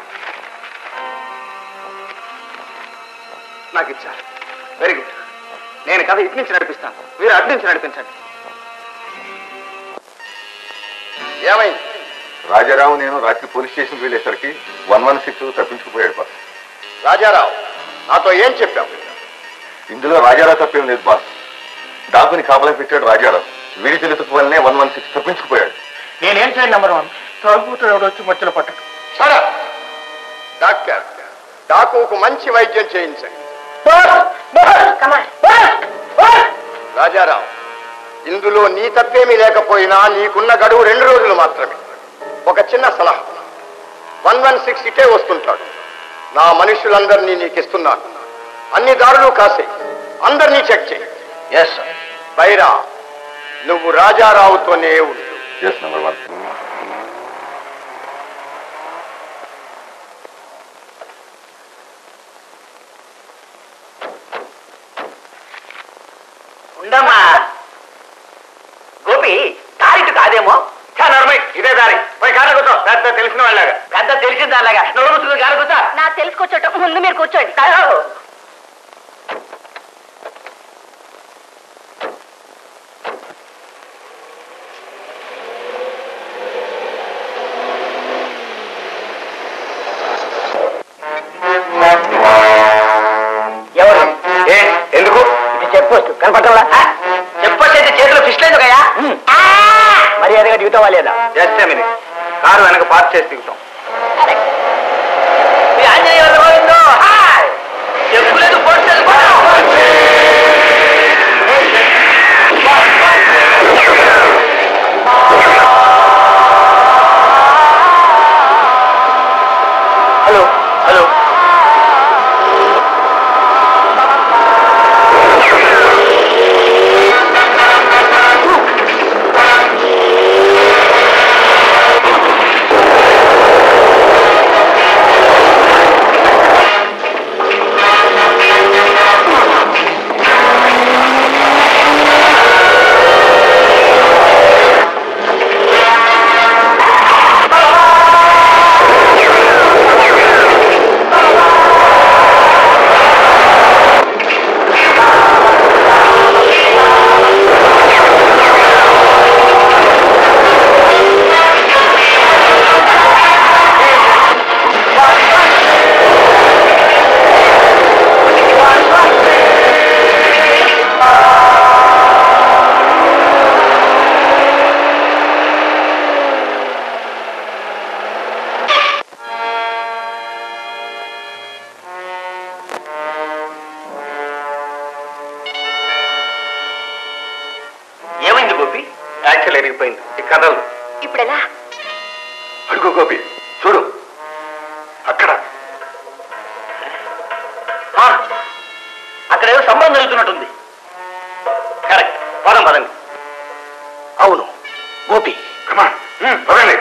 నాకు ఇచ్చారు. Very good. నేను కథ ఇటు నుంచి నడిపిస్తాను, మీరు అటు నుంచి నడిపించండి. ఏమైంది? రాజారావు నేను రాత్రి పోలీస్ స్టేషన్కి వెళ్ళేసరికి వన్ వన్ సిక్స్ తప్పించుకుపోయాడు బాస్. రాజారావు నాతో ఏం చెప్పావు? ఇందులో రాజారావు తప్పేం లేదు బాస్. డాకుని కాపలా పెట్టాడు రాజారావు. వీడి తెలుసు వల్లనే వన్ వన్ సిక్స్ తప్పించుకుపోయాడు. నేనేం చేయండి నెంబర్ వన్? తాగుతూ ఎవడు వచ్చి మధ్యలో పట్టడు. సరే డాక్టర్, డాకుకు మంచి వైద్యం చేయించండి. రాజారావు, ఇందులో నీ తప్పేమీ లేకపోయినా నీకున్న గడువు రెండు రోజులు మాత్రమే. ఒక చిన్న సలహా, వన్ వన్ సిక్స్ ఇటే వస్తుంటాడు. నా మనుషులందరినీ నీకు ఇస్తున్నాను. అన్ని దారులు కాసే, అందరినీ చెక్ చేయి. ఎస్ బైరా, నువ్వు రాజారావుతోనే ఉండు. Yes number one. ఉండమ్మా. గోపి, దారిటు కాదేమో. ఇదే దారి. పోయి కారు కూర్చో. పెద్ద తెలిసిన వాళ్ళగా. పెద్ద తెలిసిన దానిలాగా నోరు ముసుకుని కారు కూర్చో. నా తెలుసుకొచ్చటం ముందు మీరు కూర్చోండి. ఎవరు? ఏ ఎందుకు? ఇది చెప్పొచ్చు కనపడలా? చెప్పొచ్చు అయితే చేతిలో ఫిష్ లేదు కయా. మర్యాదగా దిగుతావా లేదా? Just a minute. కారు వెనక పార్క్ చేసి దిగుతాం. చెప్పులేదు పొట్టలేదు. హలో హలో ఇరిగిపోయింది. ఈ కథలు ఇప్పుడెలా? అడుగు గోపి, చూడు అక్కడ అక్కడ ఏదో సంబంధం జరుగుతున్నట్టుంది. కరెక్ట్. పదం పదండి. అవును గోపి. కమా పదండి.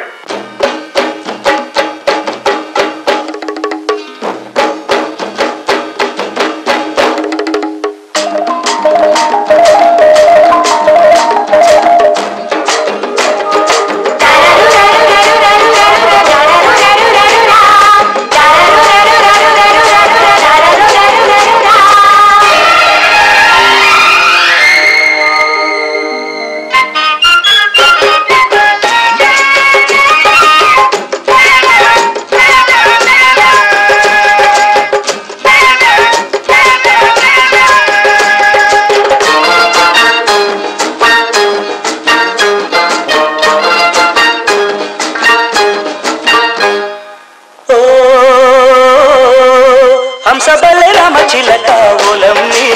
హంసబలే రామచిలక ఓలమ్మి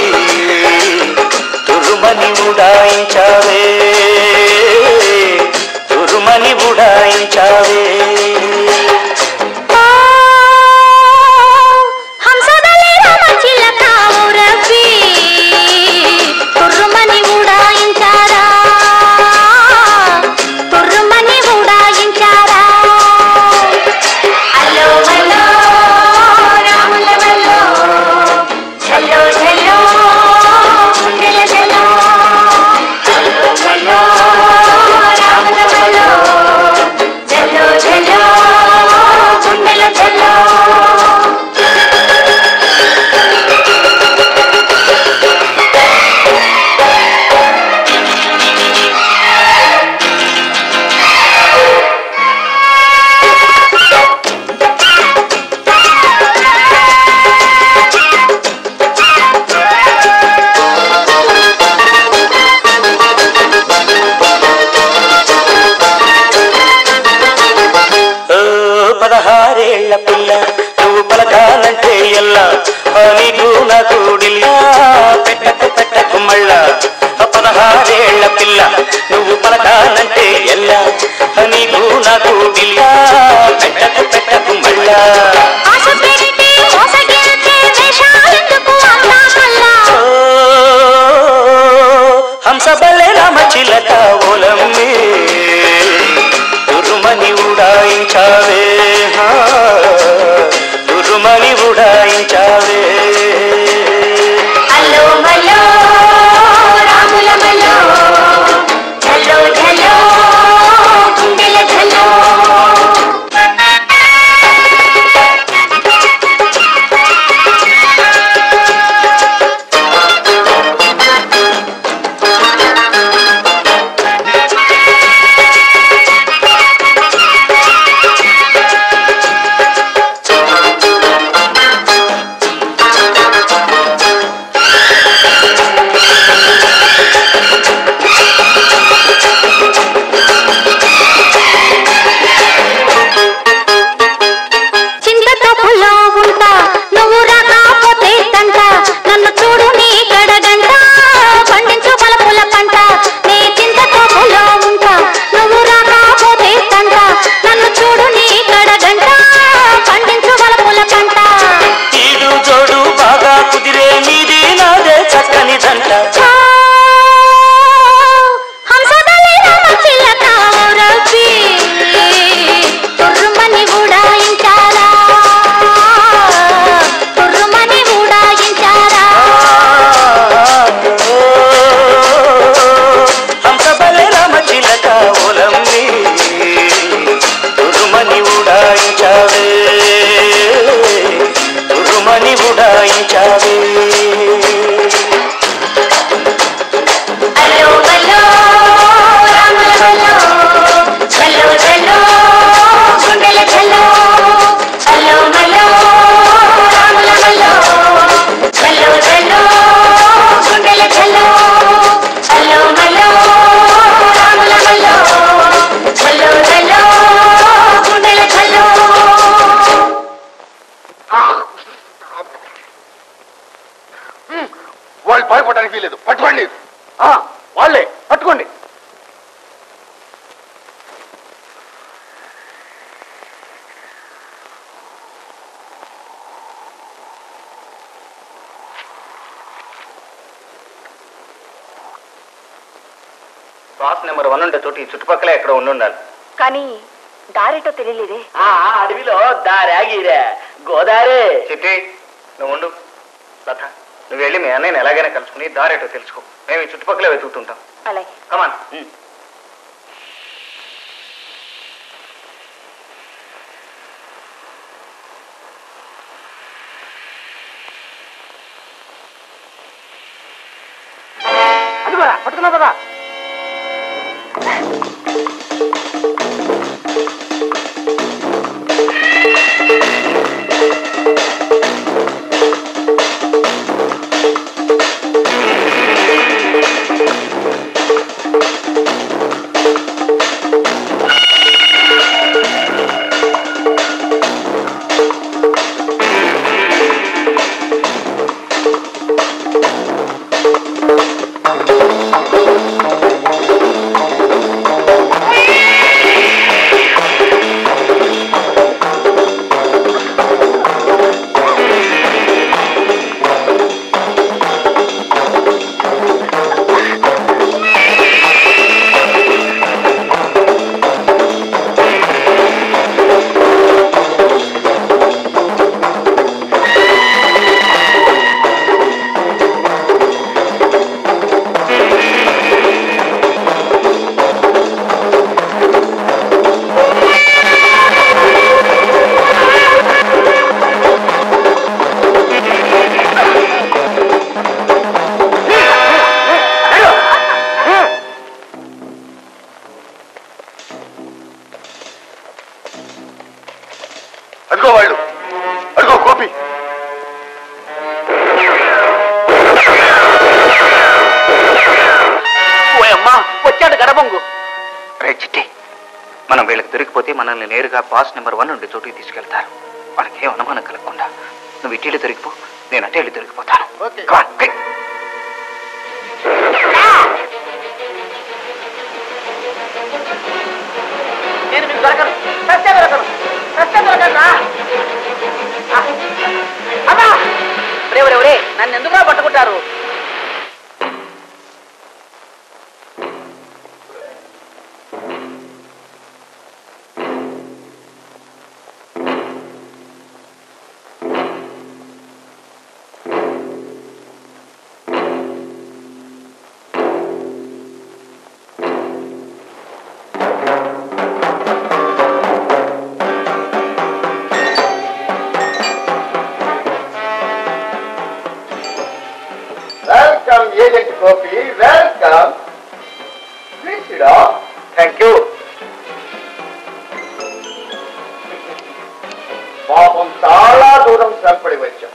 తురుమని ఉడాయించావే, తురుమని ఉడాయించావే. హంసబలే రామచిలక ఓరబ్బి తురుమని ఉడాయించారా, తురుమని ఉడాయించారా. అల్లో అల్లో పదహారేళ్ల పిల్ల నువ్వు పలకాలంటే ఎల్లా, నీకు నాకు డిల్లా పెట్టకు పెట్టకు మళ్ళా. పదహారేళ్ల పిల్ల నువ్వు పలకాలంటే ఎల్లా, నీకు నాకు డిల్లా పెట్టకు పెట్టకు మళ్ళా. హంసబలే రామచిలక ఓలమ్మి తురుమని ఉడాయించావే, తురుమని ఉడాయించావే. అల్లో మల్లో రాముల మల్లో ఝల్లో ఝల్లో గుండెల ఝల్లో. వాళ్ళు భయపడడానికి వీలేదు. పట్టుకోండి. వాళ్ళే పట్టుకోండి. బాస్ నెంబర్ వన్ ఉండే చోటు ఈ చుట్టుపక్కల ఎక్కడ ఉండి ఉండాలి. కానీ దారేటో తెలియలేదే. అడవిలో దారాగిరా గోదారే. చిట్టి నువ్వు ఉండు. లత నువ్వు వెళ్ళి మీ అన్నయ్యని ఎలాగైనా కలుసుకుని దారేటో తెలుసుకో. మేము ఈ చుట్టుపక్కల వెతుకుతుంటాం. అలాగే. కమాన్. అదిగోరా పట్టుకున్నా కదా. అడుగో వాళ్ళు అడుగో గోపి. ఓయమ్మా వచ్చాడు గడబొంగు. రే చిట్టి మనం వీళ్ళకి దొరికిపోతే మనల్ని నేరుగా బాస్ నెంబర్ వన్ ఉండే చోటుకి తీసుకెళ్తారు. వాళ్ళకి ఏం అనుమానం కలగకుండా నువ్వు ఇటీలు దొరికిపో, నేను అటేళ్ళు దొరికిపోతాను. నేను మీకు దొరకను, సత్య దొరకను, సత్య దొరకను. అమ్మా రేవరే ఒరే నన్ను ఎందుకురా పట్టుకుంటారు? Welcome, Agent Gopi. Welcome. Please sit down. Thank you. పాపం చాలా దూరం శ్రమపడి వచ్చాం.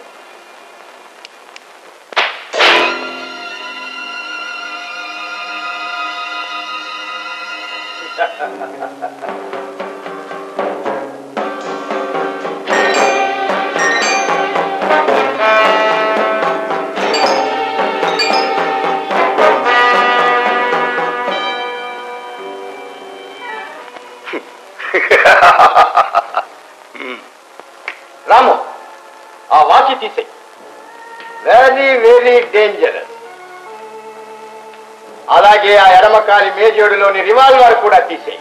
రాము ఆ వాచి తీసే. Very very dangerous. అలాగే ఆ ఎడమకాలి మేజోడులోని రివాల్వర్ కూడా తీసే.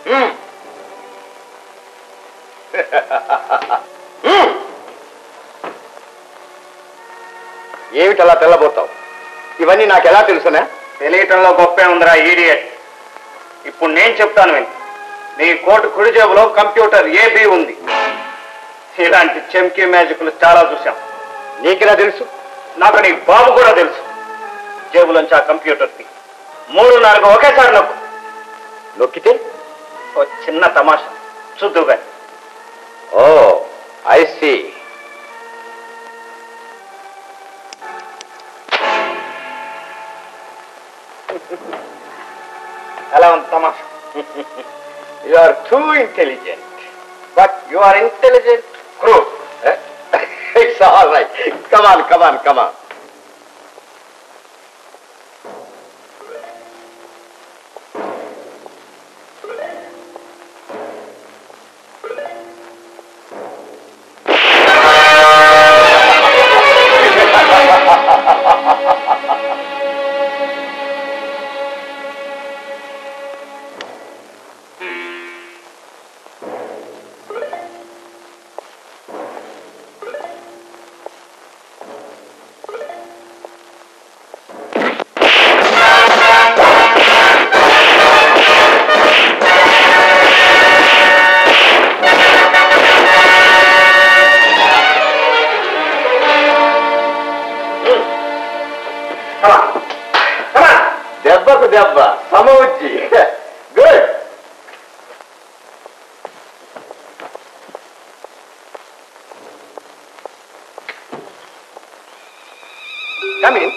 ఏమిటలా తెల్లబోతావు? ఇవన్నీ నాకు ఎలా తెలుసునా? తెలియటంలో గొప్పే ఉందిరా ఈడియట్. ఇప్పుడు నేను చెప్తాను విని. నీ కోటు కుడి జేబులో కంప్యూటర్ ఏబి ఉంది. ఇలాంటి చెంకీ మ్యాజిక్లు చాలా చూసాం. నీకెలా తెలుసు? నాకు నీ బాబు కూడా తెలుసు. జేబులోంచి ఆ కంప్యూటర్కి మూడు నాలుగు ఒకేసారి నొక్కు. నొక్కితే ఓ చిన్న తమాషా చూద్దుగా. ఓ ఐ సీ. ఎలా ఉంది తమాషా? You are too intelligent, but you are intelligent crook. Eh? It's all right. Come on, come on, come on. దెబ్బకు దెబ్బ సమవుజ్జి. గుడ్. కమిన్.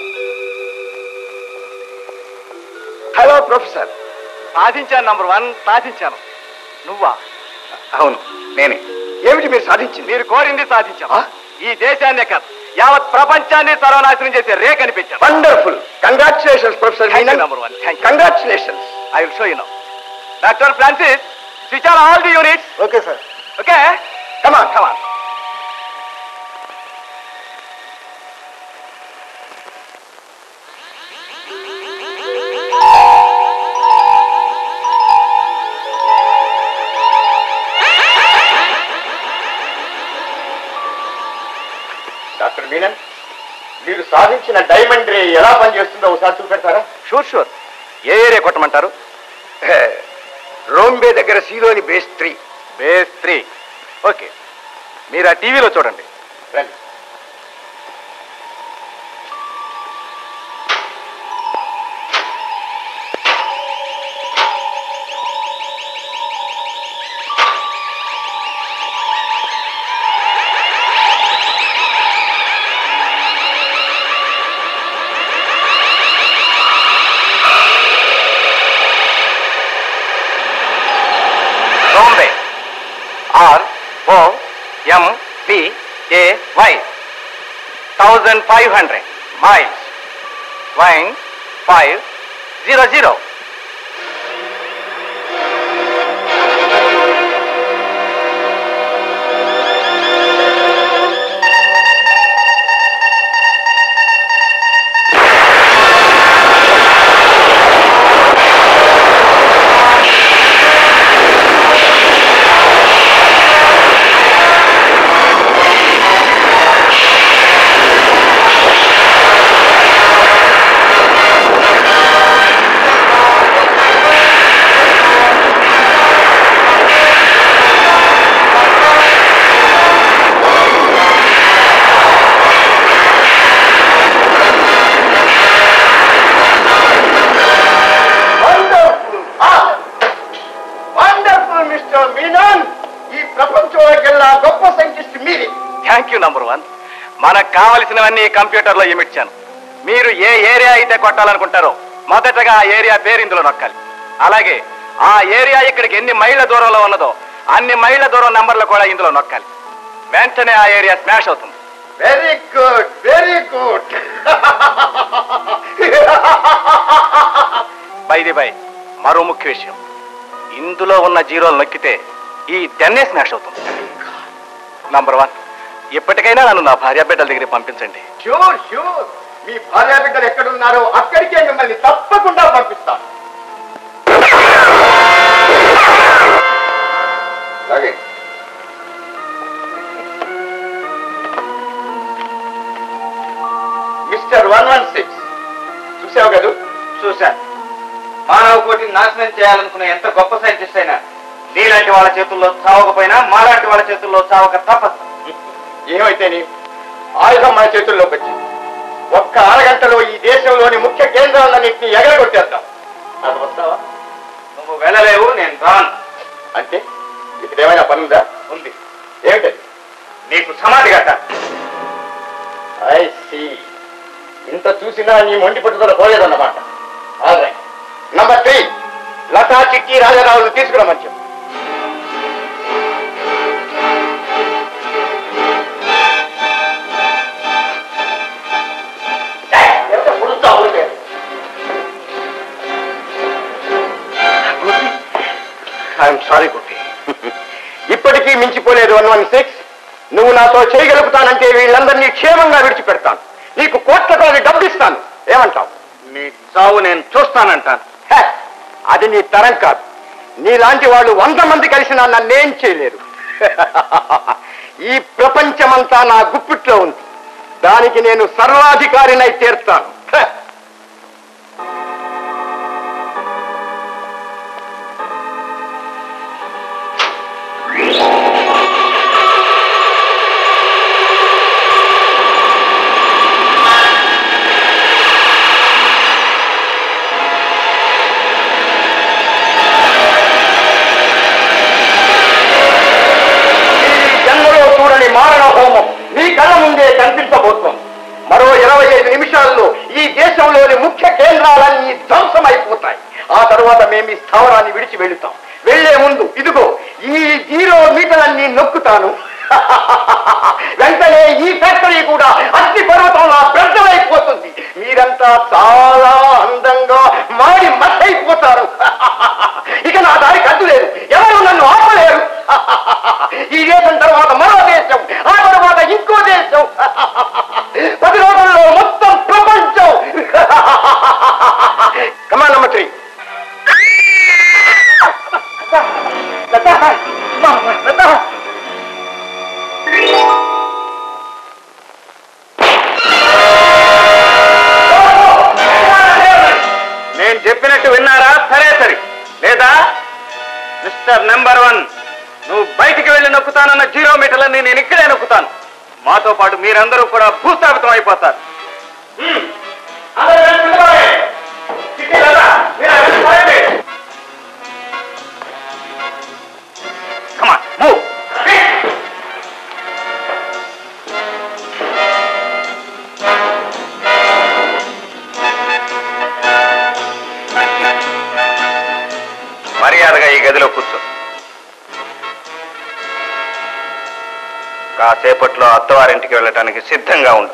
Hello professor. సాధించాను నంబర్ వన్, సాధించాను. నువ్వా? అవును నేనే. ఏమిటి మీరు సాధించింది? మీరు కోరింది సాధించాను. ఈ దేశాన్నే కాదు యావత్ ప్రపంచాన్ని సర్వనాశనం చేసే రే కనిపించాను. Wonderful. Congratulations professor. Number one. Thank you. Congratulations. I will show you now. Doctor Francis, switch on all the units. Okay sir. Okay, come on come on. Doctor Menon, మీరు సాధించిన డైమండ్ రే ఎలా పనిచేస్తుందో ఒకసారి చూపెడతారా? Sure sure. ఏ area కొట్టమంటారు? రోంబే దగ్గర సీలోని base three. Base three. Okay, మీరు ఆ టీవీలో చూడండి. రండి. Bombay. R O M B A Y. Thousand five hundred miles. Nine five zero zero. Thank you number one. మనకు కావలసినవన్నీ కంప్యూటర్లో ఇమిడ్చాను. మీరు ఏ ఏరియా అయితే కొట్టాలనుకుంటారో మొదటగా ఆ ఏరియా పేరు ఇందులో నొక్కాలి. అలాగే ఆ ఏరియా ఇక్కడికి ఎన్ని మైళ్ళ దూరంలో ఉన్నదో అన్ని మైళ్ళ దూరం నంబర్లు కూడా ఇందులో నొక్కాలి. వెంటనే ఆ ఏరియా స్మాష్ అవుతుంది. Very good, very good. By the by మరో ముఖ్య విషయం, ఇందులో ఉన్న జీరోలు నొక్కితే ఈ దెన్నే స్మాష్ అవుతుంది. నంబర్ వన్, ఎప్పటికైనా నన్ను నా భార్య బిడ్డల దగ్గరికి పంపించండి. Sure sure. మీ భార్య బిడ్డలు ఎక్కడున్నారో అక్కడికే మిమ్మల్ని తప్పకుండా పంపిస్తాను. అలాగే. మిస్టర్ వన్ వన్ సిక్స్ చూసావు కదా? చూశాను. మానవ కోటిని నాశనం చేయాలనుకున్న ఎంత గొప్ప సైంటిస్ట్ అయినా నీలాంటి వాళ్ళ చేతుల్లో చావకపోయినా మాలాంటి వాళ్ళ చేతుల్లో చావక తప్పదు. ఏమైతే నీ ఆయుధం మన చేతుల్లోకి వచ్చింది. ఒక్క అరగంటలో ఈ దేశంలోని ముఖ్య కేంద్రాలన్నింటినీ ఎగరగొట్టేద్దాం. అది వస్తావా? నువ్వు వెళ్ళలేవు, నేను రాను. అంటే ఇక్కడ ఏమైనా పనుందా? ఉంది. ఏమిటది? నీకు సమాధి కట్ట. I see. ఇంత చూసినా నీ మొండి పట్టుదల పోలేదన్నమాట. Alright. Number three, Lata Chitti రాజారావును తీసుకురమ్మని చెప్పు. ఐఎమ్ సారీ గుట్టి. ఇప్పటికీ మించిపోలేదు వన్ వన్ సిక్స్. నువ్వు నాతో చేయగలుగుతానంటే వీళ్ళందరినీ క్షేమంగా విడిచిపెడతాను. నీకు కోట్ల కొలది డబ్బు ఇస్తాను. ఏమంటావు? నీ చావు నేను చూస్తానంటాను. అది నీ తరం కాదు. నీలాంటి వాళ్ళు వంద మంది కలిసినా నన్నేం చేయలేరు. ఈ ప్రపంచమంతా నా గుప్పిట్లో ఉంది. దానికి నేను సర్వాధికారినై తీర్తాను. ఐదు నిమిషాల్లో ఈ దేశంలోని ముఖ్య కేంద్రాలన్నీ ధ్వంసమైపోతాయి. ఆ తర్వాత మేము ఈ స్థావరాన్ని విడిచి వెళుతాం. వెళ్లే ముందు ఇదిగో ఈ జీరో మీటర్లన్నీ నొక్కుతాను. వెంటనే ఈ ఫ్యాక్టరీ కూడా అగ్ని పర్వతంలా బ్రద్దమైపోతుంది. మీరంతా చాలా అందంగా మాడి మట్టయిపోతారు. ఇక నా దారికి అడ్డు లేదు, ఎవరు నన్ను ఆపలేరు. ఈ దేశం తర్వాత మరో దేశం, ఆ తర్వాత ఇంకో దేశం, పది రోజుల్లో మొత్తం ప్రపంచం. Come on number three. నేను చెప్పినట్టు విన్నారా? సరే సరే లేదా మిస్టర్ నెంబర్ వన్, నువ్వు బయటికి వెళ్ళి నొక్కుతానన్న జీరో మీటర్లని నేను ఇక్కడే నొక్కుతాను. మాతో పాటు మీరందరూ కూడా భూస్థాపితం అయిపోతారు. Come on, move. మర్యాదగా ఈ గదిలో కూర్చో. కాసేపట్లో అత్తవారింటికి వెళ్ళటానికి సిద్ధంగా ఉండు.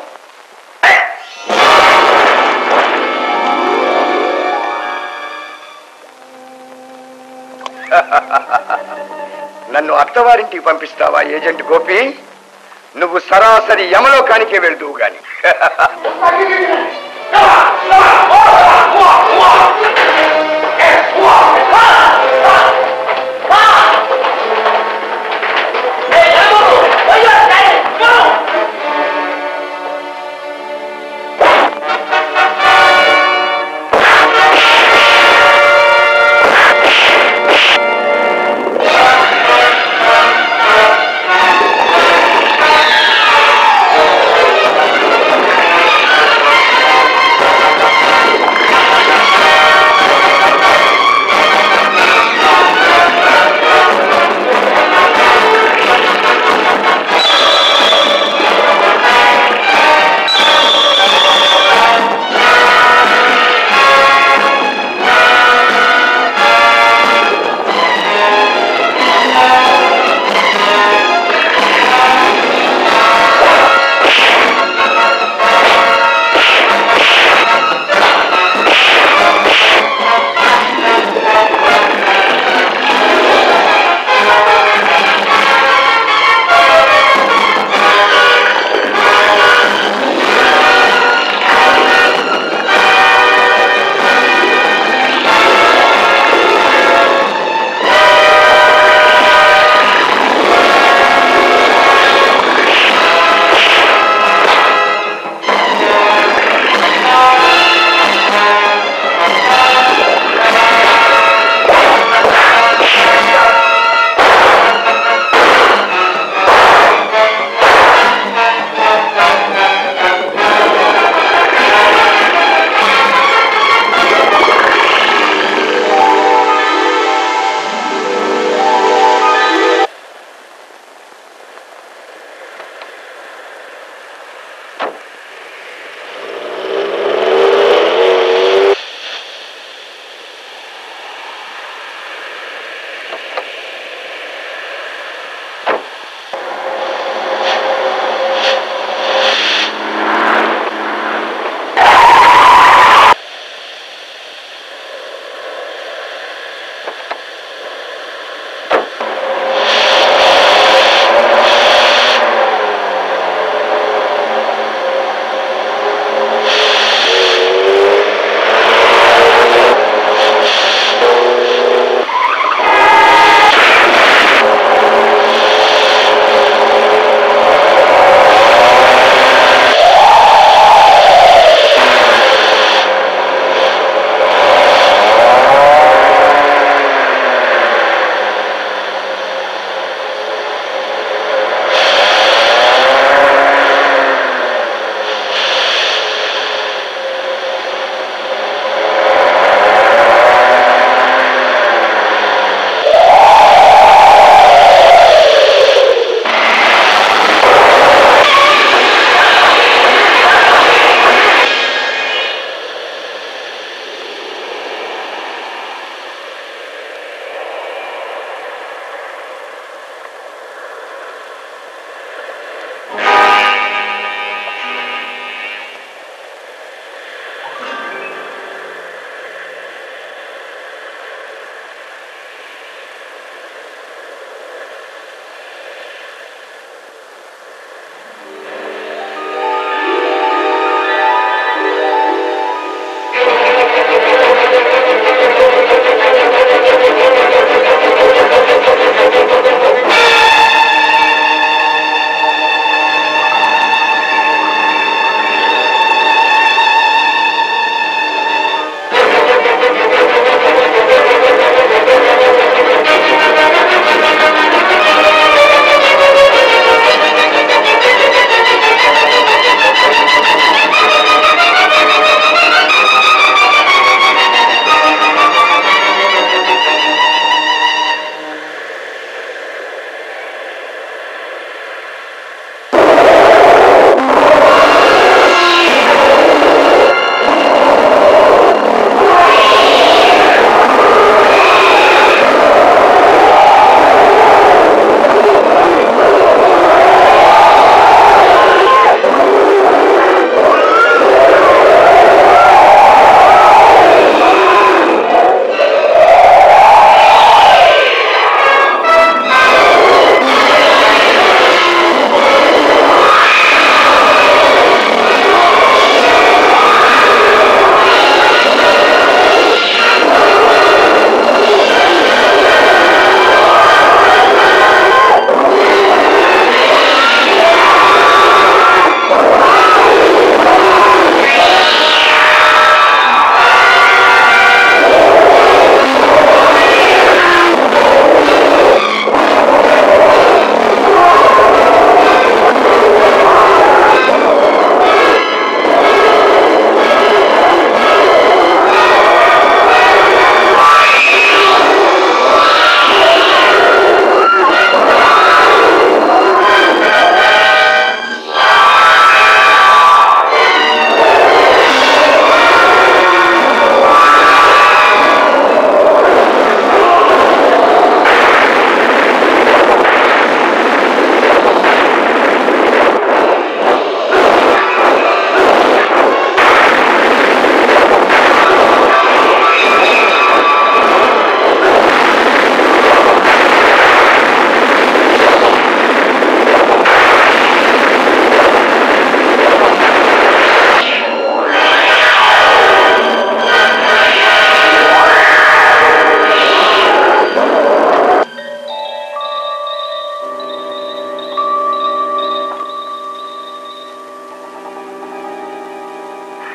నన్ను అత్తవారింటికి పంపిస్తావా ఏజెంట్ గోపి? నువ్వు సరాసరి యమలోకానికే వెళ్దువు గాని.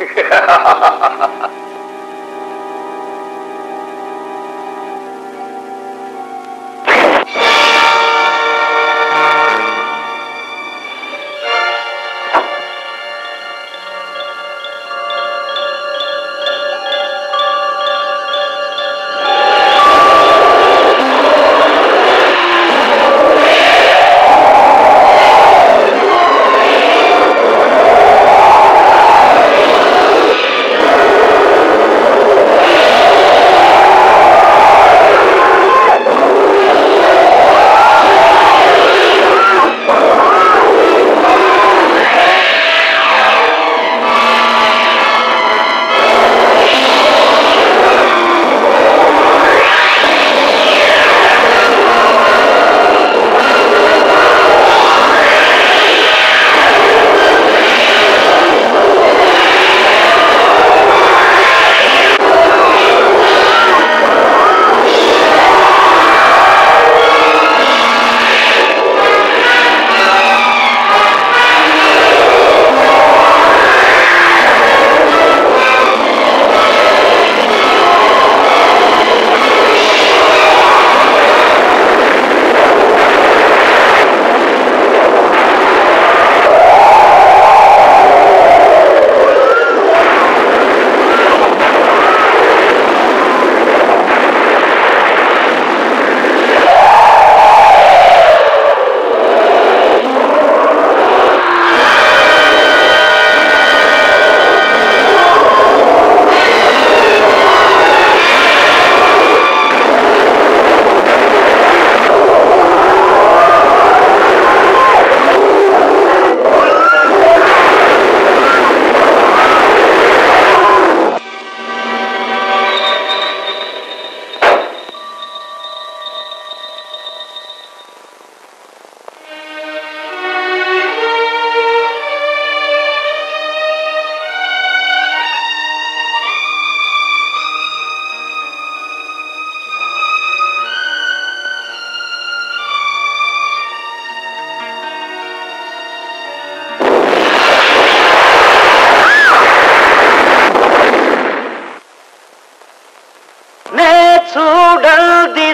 చూడల్ది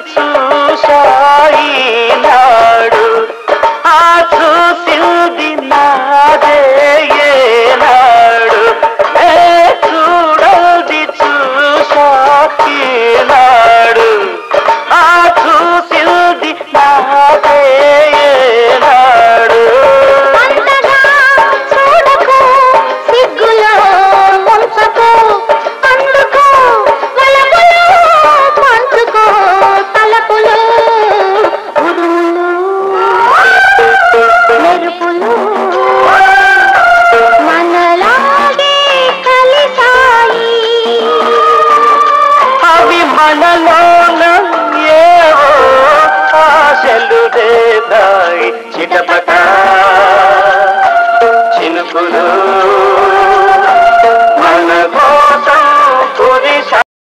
చూశాయినాడు ఆ చూసింది నాదే ఏనాడు ఏ చూడల్ది చూశాయినాడు ఆ చూసింది నాదే ఏనాడు అవి మనలోన ఏవో ఆశలు రేదాయి చిటపట చినుకులు